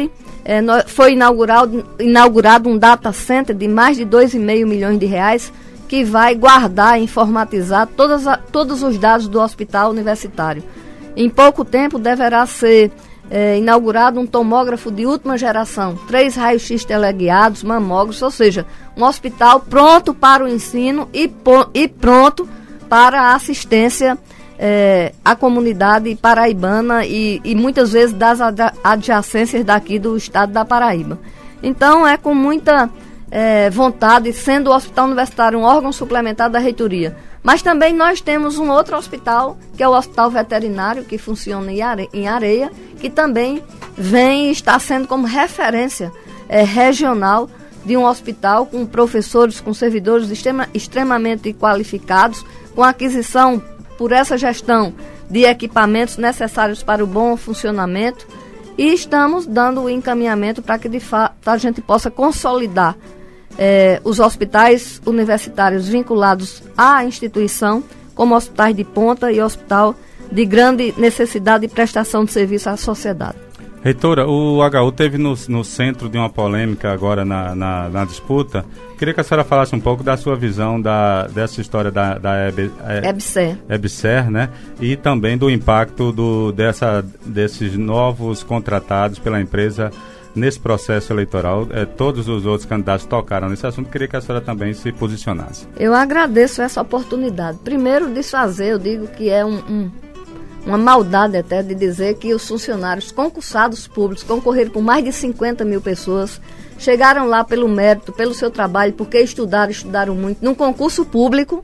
é, no, foi inaugurado, inaugurado um data center de mais de dois vírgula cinco milhões de reais que vai guardar e informatizar todas a, todos os dados do hospital universitário. Em pouco tempo deverá ser é, inaugurado um tomógrafo de última geração, três raios-x teleguiados, mamógrafos, ou seja, um hospital pronto para o ensino e, e pronto para a assistência é, à comunidade paraibana e, e muitas vezes das adjacências daqui do estado da Paraíba. Então é com muita é, vontade, sendo o Hospital Universitário um órgão suplementar da reitoria. Mas também nós temos um outro hospital, que é o Hospital Veterinário, que funciona em Areia, em Areia que também vem e está sendo como referência é, regional de um hospital com professores, com servidores extrema, extremamente qualificados, com aquisição por essa gestão de equipamentos necessários para o bom funcionamento, e estamos dando o encaminhamento para que de fato a gente possa consolidar eh, os hospitais universitários vinculados à instituição, como hospitais de ponta e hospital de grande necessidade de prestação de serviço à sociedade. Reitora, o H U teve no, no centro de uma polêmica agora na, na, na disputa. Queria que a senhora falasse um pouco da sua visão da, dessa história da, da EBSER, EBSER, né? E também do impacto do, dessa, desses novos contratados pela empresa nesse processo eleitoral. É, todos os outros candidatos tocaram nesse assunto. Queria que a senhora também se posicionasse. Eu agradeço essa oportunidade. Primeiro, desfazer, eu digo que é um... um uma maldade até de dizer que os funcionários concursados públicos concorreram com mais de cinquenta mil pessoas, chegaram lá pelo mérito, pelo seu trabalho, porque estudaram, estudaram muito, num concurso público,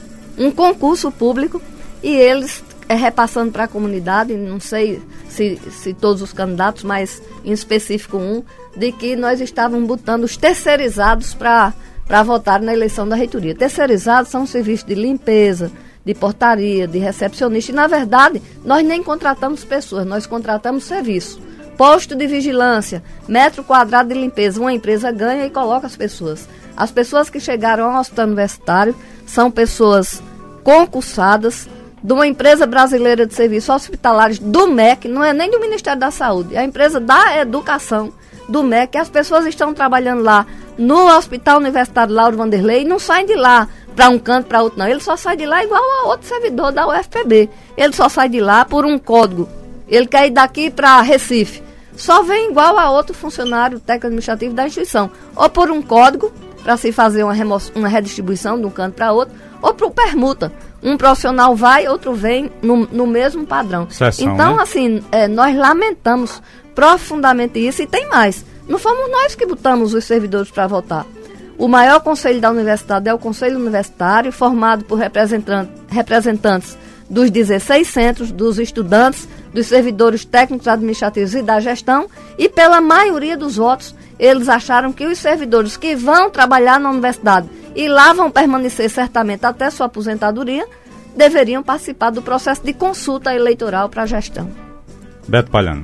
um concurso público, e eles é, repassando para a comunidade, não sei se, se todos os candidatos, mas em específico um, de que nós estávamos botando os terceirizados para para votar na eleição da reitoria. Terceirizados são serviços de limpeza, de portaria, de recepcionista, e na verdade nós nem contratamos pessoas, nós contratamos serviço. Posto de vigilância, metro quadrado de limpeza, uma empresa ganha e coloca as pessoas. As pessoas que chegaram ao hospital universitário são pessoas concursadas de uma empresa brasileira de serviços hospitalares do M E C, não é nem do Ministério da Saúde, é a empresa da educação do M E C, as pessoas estão trabalhando lá no Hospital Universitário Lauro Vanderlei e não saem de lá para um canto, para outro não. Ele só sai de lá igual a outro servidor da U F P B. Ele só sai de lá por um código. Ele quer ir daqui para Recife. Só vem igual a outro funcionário técnico administrativo da instituição. Ou por um código, para se fazer uma, remo- uma redistribuição de um canto para outro, ou por permuta. Um profissional vai, outro vem no, no mesmo padrão. Sessão, então, né? assim, é, nós lamentamos profundamente isso, e tem mais. Não fomos nós que botamos os servidores para votar. O maior conselho da universidade é o Conselho Universitário, formado por representantes, representantes dos dezesseis centros, dos estudantes, dos servidores técnicos administrativos e da gestão, e pela maioria dos votos, eles acharam que os servidores que vão trabalhar na universidade e lá vão permanecer certamente até sua aposentadoria, deveriam participar do processo de consulta eleitoral para a gestão. Beto Palhano.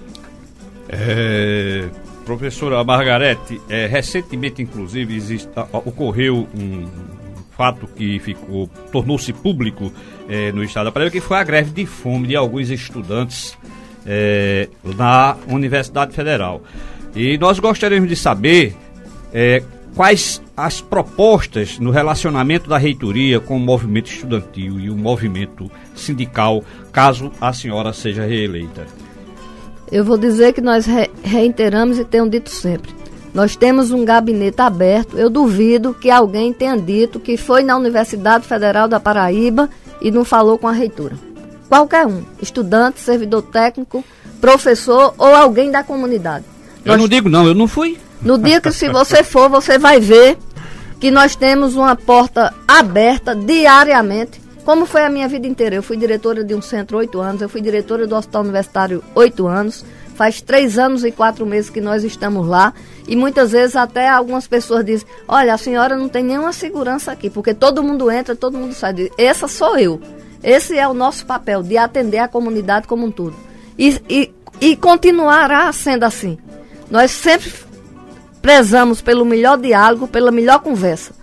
É... Professora Margarete, é, recentemente, inclusive, existe, a, a, ocorreu um fato que ficou, tornou-se público é, no estado da Paraíba, que foi a greve de fome de alguns estudantes é, na Universidade Federal. E nós gostaríamos de saber é, quais as propostas no relacionamento da reitoria com o movimento estudantil e o movimento sindical, caso a senhora seja reeleita. Eu vou dizer que nós re- reiteramos e tenho dito sempre. Nós temos um gabinete aberto. Eu duvido que alguém tenha dito que foi na Universidade Federal da Paraíba e não falou com a reitora. Qualquer um, estudante, servidor técnico, professor ou alguém da comunidade. Eu nós... não digo não, eu não fui. No dia que se você for, você vai ver que nós temos uma porta aberta diariamente. Como foi a minha vida inteira? Eu fui diretora de um centro oito anos, eu fui diretora do Hospital Universitário oito anos, faz três anos e quatro meses que nós estamos lá, e muitas vezes até algumas pessoas dizem, olha, a senhora não tem nenhuma segurança aqui, porque todo mundo entra, todo mundo sai. Essa sou eu. Esse é o nosso papel, de atender a comunidade como um todo. E, e, e continuará sendo assim. Nós sempre prezamos pelo melhor diálogo, pela melhor conversa.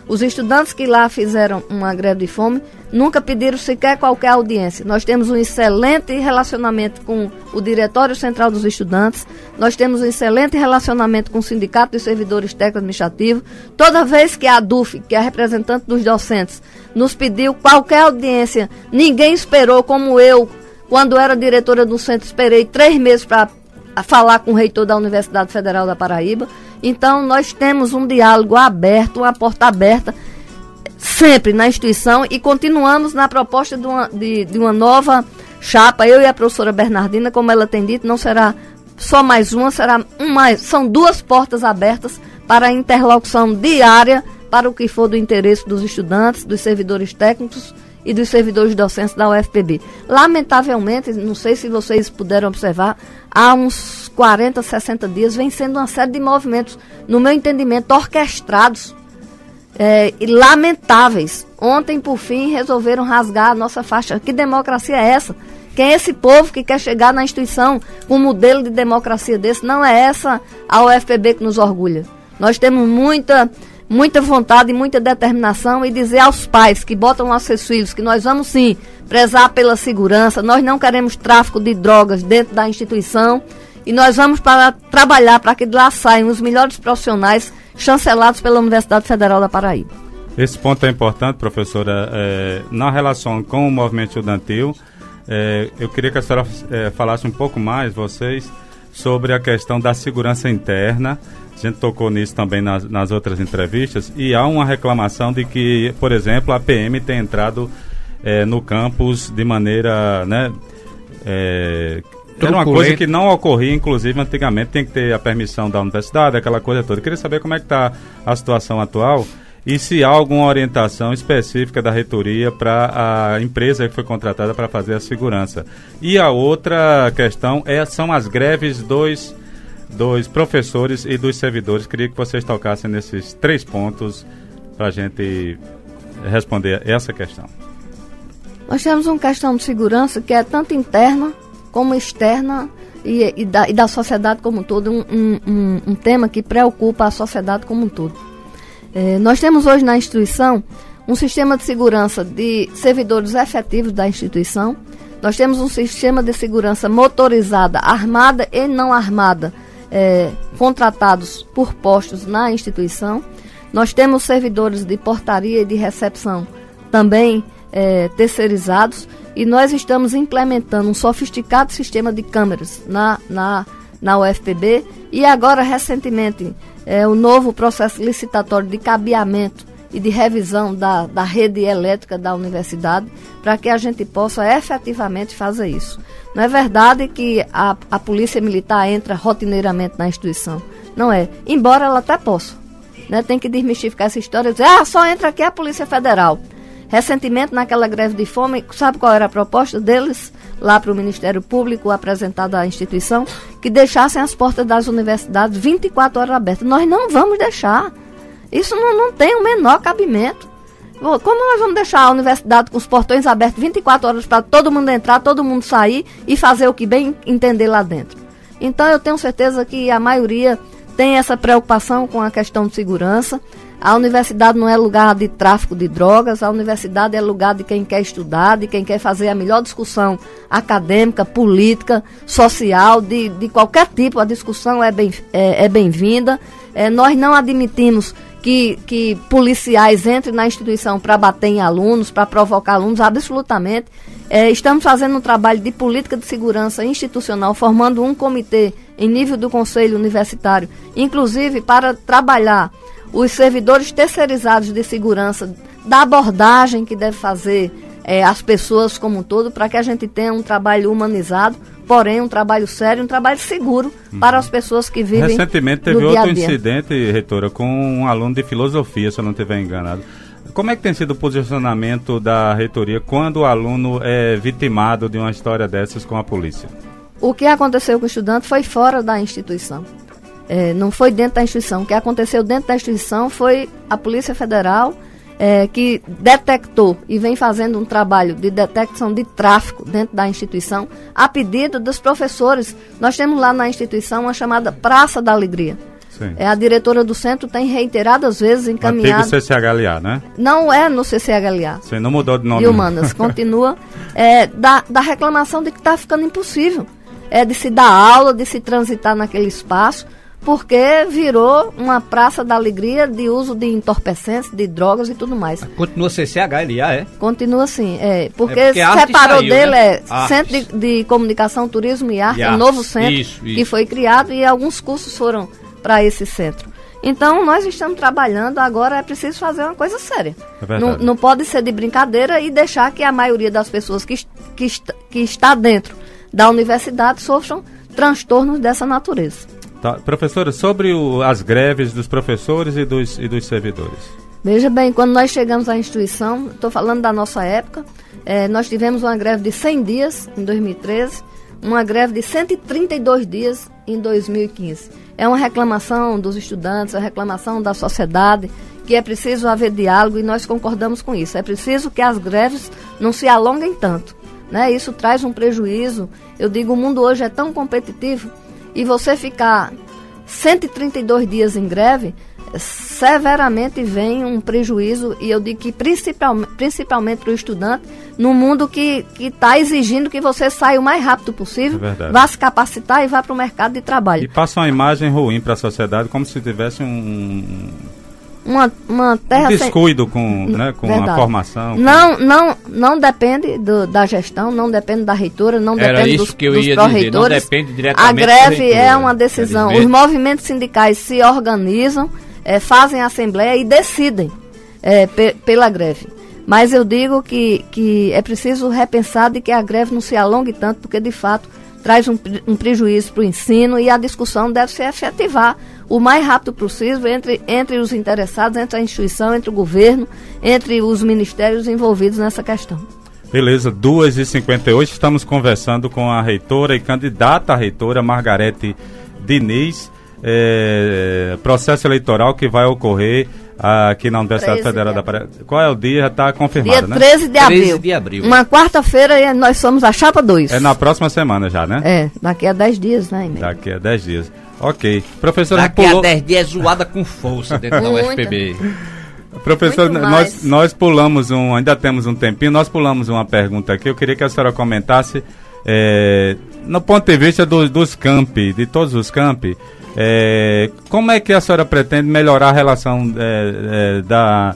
Os estudantes que lá fizeram uma greve de fome nunca pediram sequer qualquer audiência. Nós temos um excelente relacionamento com o Diretório Central dos Estudantes, nós temos um excelente relacionamento com o Sindicato dos Servidores Técnico-Administrativos. Toda vez que a D U F, que é a representante dos docentes, nos pediu qualquer audiência, ninguém esperou, como eu, quando era diretora do centro, esperei três meses para falar com o reitor da Universidade Federal da Paraíba. Então, nós temos um diálogo aberto, uma porta aberta, sempre na instituição, e continuamos na proposta de uma, de, de uma nova chapa. Eu e a professora Bernardina, como ela tem dito, não será só mais uma, será uma, são duas portas abertas para a interlocução diária para o que for do interesse dos estudantes, dos servidores técnicos e dos servidores docentes da U F P B. Lamentavelmente, não sei se vocês puderam observar, há uns quarenta, sessenta dias vem sendo uma série de movimentos, no meu entendimento, orquestrados é, e lamentáveis. Ontem, por fim, resolveram rasgar a nossa faixa. Que democracia é essa? Quem é esse povo que quer chegar na instituição com um modelo de democracia desse? Não é essa a U F P B que nos orgulha. Nós temos muita... muita vontade e muita determinação, e dizer aos pais que botam lá seus filhos que nós vamos sim prezar pela segurança, nós não queremos tráfico de drogas dentro da instituição, e nós vamos para trabalhar para que de lá saiam os melhores profissionais chancelados pela Universidade Federal da Paraíba. Esse ponto é importante, professora. É, na relação com o movimento estudantil, é, eu queria que a senhora é, falasse um pouco mais, vocês, sobre a questão da segurança interna. A gente tocou nisso também nas, nas outras entrevistas, e há uma reclamação de que, por exemplo, a P M tem entrado é, no campus de maneira, né, é, era uma coisa que não ocorria, inclusive, antigamente, tem que ter a permissão da universidade, aquela coisa toda. Eu queria saber como é que está a situação atual e se há alguma orientação específica da reitoria para a empresa que foi contratada para fazer a segurança. E a outra questão é, são as greves dos... dos professores e dos servidores. Queria que vocês tocassem nesses três pontos para a gente responder essa questão. Nós temos uma questão de segurança que é tanto interna como externa e, e, da, e da sociedade como um todo, um, um, um tema que preocupa a sociedade como um todo. É, nós temos hoje na instituição um sistema de segurança de servidores efetivos da instituição. Nós temos um sistema de segurança motorizada, armada e não armada, É, contratados por postos na instituição. Nós temos servidores de portaria e de recepção também é, terceirizados, e nós estamos implementando um sofisticado sistema de câmeras na, na, na U F P B, e agora recentemente é, o novo processo licitatório de cabeamento e de revisão da, da rede elétrica da universidade, para que a gente possa efetivamente fazer isso. Não é verdade que a, a polícia militar entra rotineiramente na instituição. Não é. Embora ela até possa. Né? Tem que desmistificar essa história e dizer, ah, só entra aqui a Polícia Federal. Recentemente, naquela greve de fome, sabe qual era a proposta deles? Lá para o Ministério Público, apresentada à instituição, que deixassem as portas das universidades vinte e quatro horas abertas. Nós não vamos deixar. Isso não, não tem o menor cabimento. Como nós vamos deixar a universidade com os portões abertos vinte e quatro horas para todo mundo entrar, todo mundo sair e fazer o que bem entender lá dentro? Então eu tenho certeza que a maioria tem essa preocupação com a questão de segurança. A universidade não é lugar de tráfico de drogas, a universidade é lugar de quem quer estudar, de quem quer fazer a melhor discussão acadêmica, política, social, de, de qualquer tipo. A discussão é, bem, é, é bem-vinda. É, nós não admitimos Que, que policiais entrem na instituição para bater em alunos, para provocar alunos, absolutamente. É, estamos fazendo um trabalho de política de segurança institucional, formando um comitê em nível do Conselho Universitário, inclusive para trabalhar os servidores terceirizados de segurança, da abordagem que deve fazer é, as pessoas como um todo, para que a gente tenha um trabalho humanizado, porém um trabalho sério, um trabalho seguro uhum. para as pessoas que vivem Recentemente teve no outro dia a dia. incidente, reitora, com um aluno de filosofia, se eu não estiver enganado. Como é que tem sido o posicionamento da reitoria quando o aluno é vitimado de uma história dessas com a polícia? O que aconteceu com o estudante foi fora da instituição. É, não foi dentro da instituição. O que aconteceu dentro da instituição foi a Polícia Federal, É, que detectou e vem fazendo um trabalho de detecção de tráfico dentro da instituição, a pedido dos professores. Nós temos lá na instituição uma chamada Praça da Alegria. É, a diretora do centro tem reiteradas vezes encaminhado... Antigo C C H L A, né? Não é no C C H L A. Você não mudou de nome. De Humanas, continua. É, da, da reclamação de que está ficando impossível. É de se dar aula, de se transitar naquele espaço, porque virou uma praça da alegria de uso de entorpecentes, de drogas e tudo mais. Continua C C H L A, é? Continua assim, é. Porque, é porque separou saiu, dele, né? é Centro de, de Comunicação, Turismo e Arte, e um arte. novo centro Isso, isso. que foi criado e alguns cursos foram para esse centro. Então, nós estamos trabalhando, agora é preciso fazer uma coisa séria. É não, não pode ser de brincadeira e deixar que a maioria das pessoas que, que, que está dentro da universidade sofram transtornos dessa natureza. Tá. Professora, sobre o, as greves dos professores e dos, e dos servidores. Veja bem, quando nós chegamos à instituição, estou falando da nossa época, é, nós tivemos uma greve de cem dias em dois mil e treze, uma greve de cento e trinta e dois dias em dois mil e quinze. É uma reclamação dos estudantes, é uma reclamação da sociedade, que é preciso haver diálogo e nós concordamos com isso. É preciso que as greves não se alonguem tanto, né? Isso traz um prejuízo. Eu digo, o mundo hoje é tão competitivo e você ficar cento e trinta e dois dias em greve, severamente vem um prejuízo, e eu digo que principalmente, principalmente para o estudante, num mundo que está exigindo que você saia o mais rápido possível, é vá se capacitar e vá para o mercado de trabalho. E passa uma imagem ruim para a sociedade, como se tivesse um... Uma, uma terra um descuido sem... com, né, com a formação. Não, com... não, não depende do, da gestão, não depende da reitora, não Era depende isso dos, que eu dos ia pró-reitores. Dizer, não depende diretamente a greve é uma decisão. Os movimentos sindicais se organizam, é, fazem assembleia e decidem é, pe, pela greve. Mas eu digo que, que é preciso repensar de que a greve não se alongue tanto, porque de fato traz um, um prejuízo para o ensino, e a discussão deve se efetivar o mais rápido possível entre, entre os interessados, entre a instituição, entre o governo, entre os ministérios envolvidos nessa questão. Beleza, duas e cinquenta e oito, estamos conversando com a reitora e candidata à reitora Margarete Diniz, é, processo eleitoral que vai ocorrer aqui na Universidade Federal da Paraíba. Qual é o dia? Já está confirmado, dia né? treze de abril. treze de abril. Uma quarta-feira e nós somos a chapa dois. É na próxima semana já, né? É, daqui a dez dias, né, Emílio? Daqui a dez dias. Ok. Professora, daqui pulou... a dez dias é zoada com força dentro da U F P B. Professor, nós, nós pulamos um, ainda temos um tempinho, nós pulamos uma pergunta aqui. Eu queria que a senhora comentasse, é, no ponto de vista do, dos campi, de todos os campi, é, como é que a senhora pretende melhorar a relação é, é, da,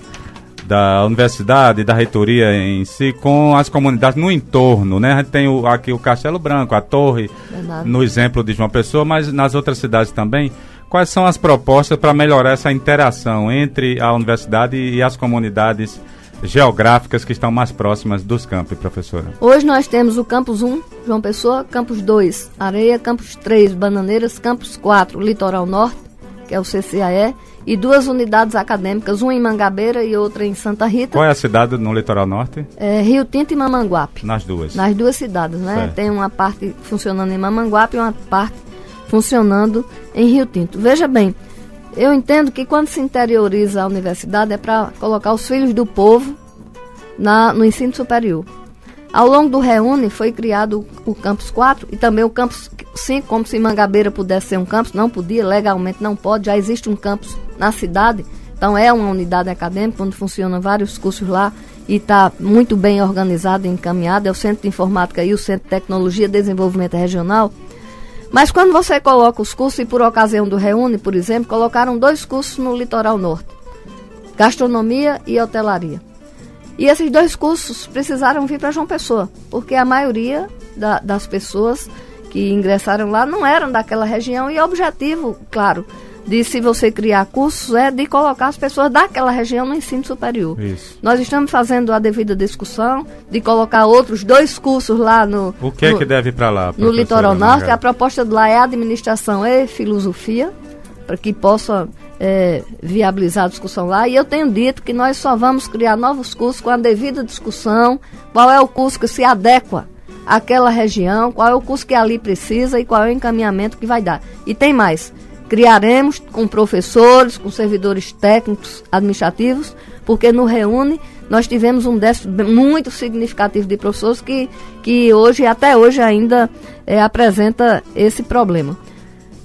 da universidade, da reitoria em si, com as comunidades no entorno, né? A gente tem o, aqui o Castelo Branco, a Torre, Verdade. No exemplo de João Pessoa, mas nas outras cidades também. Quais são as propostas para melhorar essa interação entre a universidade e as comunidades geográficas que estão mais próximas dos campos, professora? Hoje nós temos o Campus um, João Pessoa, Campus dois, Areia, Campus três, Bananeiras, Campus quatro, Litoral Norte, que é o C C A E, e duas unidades acadêmicas, uma em Mangabeira e outra em Santa Rita. Qual é a cidade no Litoral Norte? É, Rio Tinto e Mamanguape. Nas duas? Nas duas cidades, né? Certo. Tem uma parte funcionando em Mamanguape e uma parte funcionando em Rio Tinto. Veja bem, eu entendo que quando se interioriza a universidade é para colocar os filhos do povo na, no ensino superior. Ao longo do Reúne foi criado o, o Campus quatro e também o Campus cinco, como se Mangabeira pudesse ser um campus, não podia, legalmente não pode, já existe um campus na cidade, então é uma unidade acadêmica onde funcionam vários cursos lá e está muito bem organizado e encaminhado, é o Centro de Informática e o Centro de Tecnologia e Desenvolvimento Regional. Mas quando você coloca os cursos, e por ocasião do Reúne, por exemplo, colocaram dois cursos no Litoral Norte, Gastronomia e Hotelaria. E esses dois cursos precisaram vir para João Pessoa, porque a maioria da, das pessoas que ingressaram lá não eram daquela região, e o objetivo, claro, de se você criar cursos é de colocar as pessoas daquela região no ensino superior. Isso. Nós estamos fazendo a devida discussão de colocar outros dois cursos lá no... O que no, é que deve ir para lá? No Litoral Norte. A proposta de lá é Administração e Filosofia, para que possa é, viabilizar a discussão lá. E eu tenho dito que nós só vamos criar novos cursos com a devida discussão, qual é o curso que se adequa àquela região, qual é o curso que ali precisa e qual é o encaminhamento que vai dar. E tem mais. Criaremos com professores, com servidores técnicos, administrativos, porque no Reúne nós tivemos um déficit muito significativo de professores que, que hoje, até hoje ainda é, apresenta esse problema.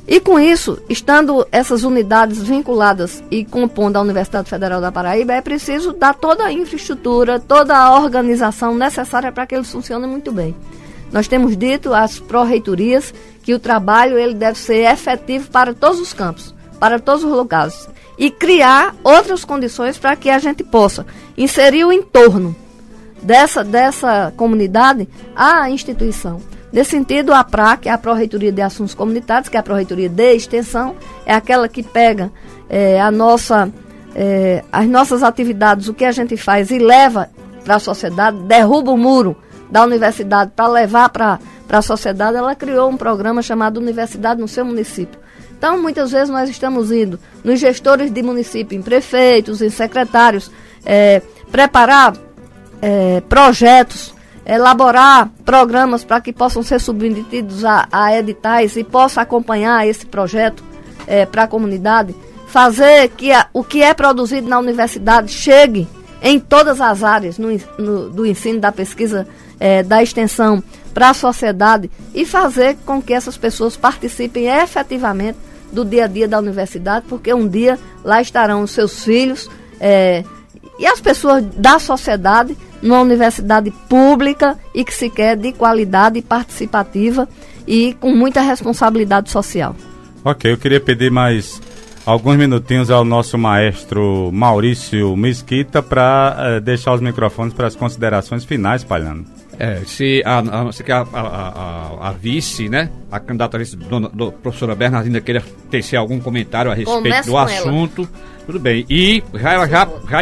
E com isso, estando essas unidades vinculadas e compondo a Universidade Federal da Paraíba, é preciso dar toda a infraestrutura, toda a organização necessária para que eles funcionem muito bem. Nós temos dito às pró-reitorias que o trabalho ele deve ser efetivo para todos os campos, para todos os lugares, e criar outras condições para que a gente possa inserir o entorno dessa, dessa comunidade à instituição. Nesse sentido, a P R A, que é a Pró-Reitoria de Assuntos Comunitários, que é a Pró-Reitoria de Extensão, é aquela que pega é, a nossa, é, as nossas atividades, o que a gente faz, e leva para a sociedade, derruba o muro da universidade para levar para a sociedade. Ela criou um programa chamado Universidade no Seu Município. Então, muitas vezes nós estamos indo nos gestores de município, em prefeitos, em secretários, é, preparar é, projetos, elaborar programas para que possam ser submetidos a, a editais e possa acompanhar esse projeto é, para a comunidade, fazer que a, o que é produzido na universidade chegue em todas as áreas no, no, do ensino, da pesquisa, é, da extensão para a sociedade, e fazer com que essas pessoas participem efetivamente do dia a dia da universidade, porque um dia lá estarão os seus filhos é, e as pessoas da sociedade numa universidade pública e que se quer de qualidade participativa e com muita responsabilidade social. Ok, eu queria pedir mais alguns minutinhos ao nosso maestro Maurício Mesquita para uh, deixar os microfones para as considerações finais, Palhano. É, se a, a, se a, a, a, a vice, né, a candidata a vice do, do professora Bernardina queira tecer algum comentário a respeito Começa do assunto, ela. Tudo bem. E já, já, já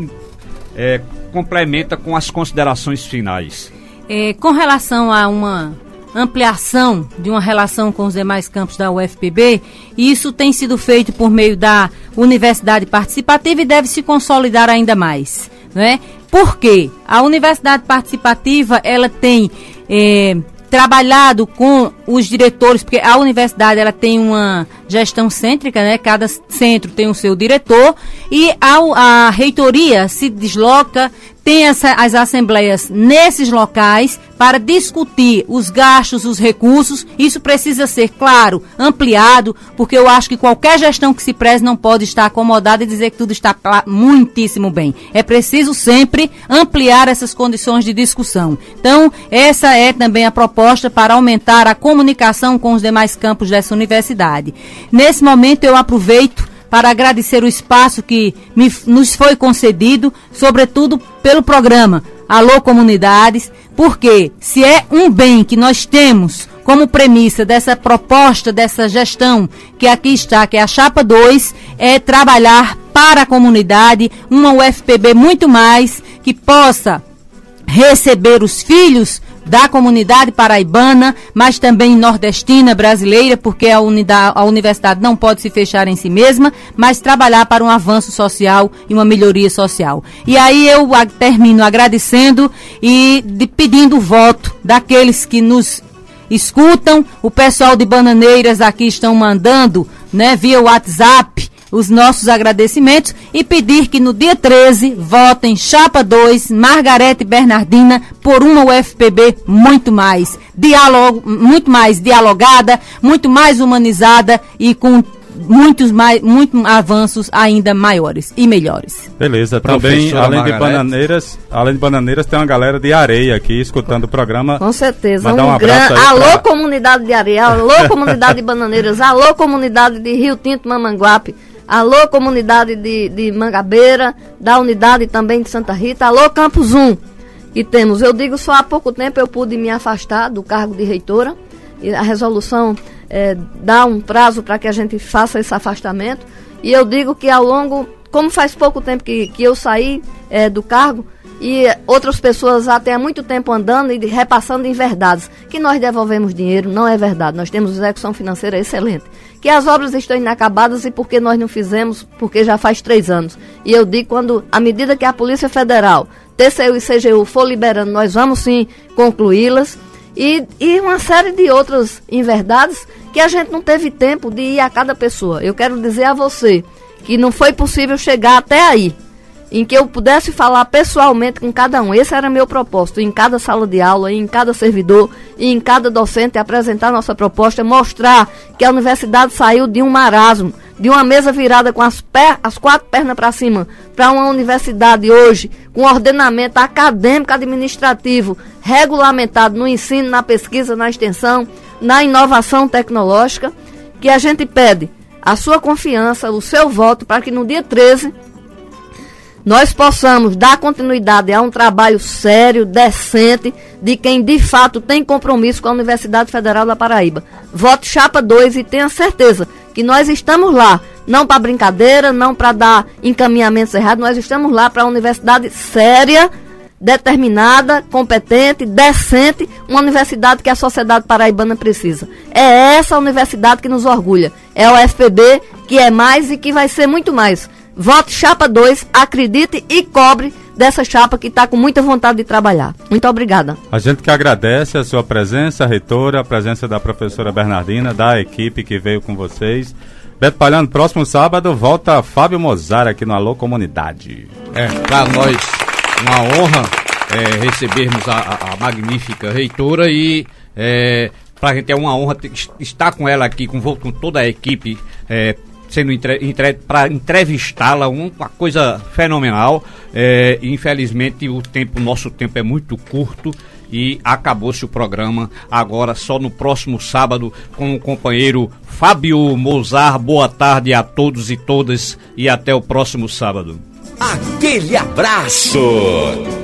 é, complementa com as considerações finais. É, com relação a uma ampliação de uma relação com os demais campos da U F P B, isso tem sido feito por meio da Universidade Participativa e deve se consolidar ainda mais, né? Por quê? A Universidade Participativa, ela tem é, trabalhado com os diretores, porque a universidade ela tem uma gestão cêntrica, né? Cada centro tem o seu diretor, e a, a reitoria se desloca, tem essa, as assembleias nesses locais para discutir os gastos, os recursos. Isso precisa ser, claro, ampliado, porque eu acho que qualquer gestão que se preze não pode estar acomodada e dizer que tudo está muitíssimo bem. É preciso sempre ampliar essas condições de discussão. Então, essa é também a proposta para aumentar a comunicação com os demais campos dessa universidade. Nesse momento, eu aproveito para agradecer o espaço que me, nos foi concedido, sobretudo pelo programa Alô Comunidades, porque se é um bem que nós temos como premissa dessa proposta, dessa gestão que aqui está, que é a Chapa dois, é trabalhar para a comunidade, uma U F P B muito mais, que possa receber os filhos da comunidade paraibana, mas também nordestina, brasileira, porque a, unidade, a universidade não pode se fechar em si mesma, mas trabalhar para um avanço social e uma melhoria social. E aí eu a, termino agradecendo e de, pedindo o voto daqueles que nos escutam. O pessoal de Bananeiras aqui estão mandando, né, via WhatsApp, os nossos agradecimentos, e pedir que no dia treze votem Chapa dois, Margarete Bernardina, por uma U F P B muito mais diálogo, muito mais dialogada, muito mais humanizada e com muitos mais, muitos avanços ainda maiores e melhores. Beleza, também além de Bananeiras, além de Bananeiras tem uma galera de Areia aqui escutando o programa. Com certeza, um, um grande alô pra... comunidade de Areia, alô comunidade de Bananeiras, alô comunidade de Rio Tinto, Mamanguape, alô comunidade de, de Mangabeira, da unidade também de Santa Rita, alô Campus um. E temos, eu digo, só há pouco tempo eu pude me afastar do cargo de reitora, e a resolução é, dá um prazo para que a gente faça esse afastamento, e eu digo que ao longo, como faz pouco tempo que, que eu saí é, do cargo, e outras pessoas até há muito tempo andando e repassando em verdades, que nós devolvemos dinheiro, não é verdade, nós temos execução financeira excelente, que as obras estão inacabadas e porque nós não fizemos, porque já faz três anos. E eu digo, quando, à medida que a Polícia Federal, T C U e C G U for liberando, nós vamos sim concluí-las, e, e uma série de outras inverdades que a gente não teve tempo de ir a cada pessoa. Eu quero dizer a você que não foi possível chegar até aí. em que eu pudesse falar pessoalmente com cada um. Esse era meu propósito, em cada sala de aula, em cada servidor, e em cada docente, apresentar nossa proposta, mostrar que a universidade saiu de um marasmo, de uma mesa virada com as, per as quatro pernas para cima, para uma universidade hoje com ordenamento acadêmico, administrativo, regulamentado no ensino, na pesquisa, na extensão, na inovação tecnológica, que a gente pede a sua confiança, o seu voto, para que no dia treze nós possamos dar continuidade a um trabalho sério, decente, de quem de fato tem compromisso com a Universidade Federal da Paraíba. Vote chapa dois e tenha certeza que nós estamos lá, não para brincadeira, não para dar encaminhamentos errados, nós estamos lá para uma universidade séria, determinada, competente, decente, uma universidade que a sociedade paraibana precisa. É essa universidade que nos orgulha, é a U F P B, que é mais e que vai ser muito mais. Vote chapa dois, acredite e cobre dessa chapa que está com muita vontade de trabalhar. Muito obrigada. A gente que agradece a sua presença, reitora, a presença da professora Bernardina, da equipe que veio com vocês. Beto Palhano, próximo sábado volta Fábio Mozart aqui no Alô Comunidade. É, para nós uma honra é, recebermos a, a, a magnífica reitora e é, para a gente é uma honra ter, estar com ela aqui, com, com toda a equipe, é, sendo entre, entre, para entrevistá-la, uma coisa fenomenal. É, infelizmente o tempo, nosso tempo é muito curto e acabou-se o programa. Agora só no próximo sábado com o companheiro Fábio Mozart. Boa tarde a todos e todas e até o próximo sábado. Aquele abraço!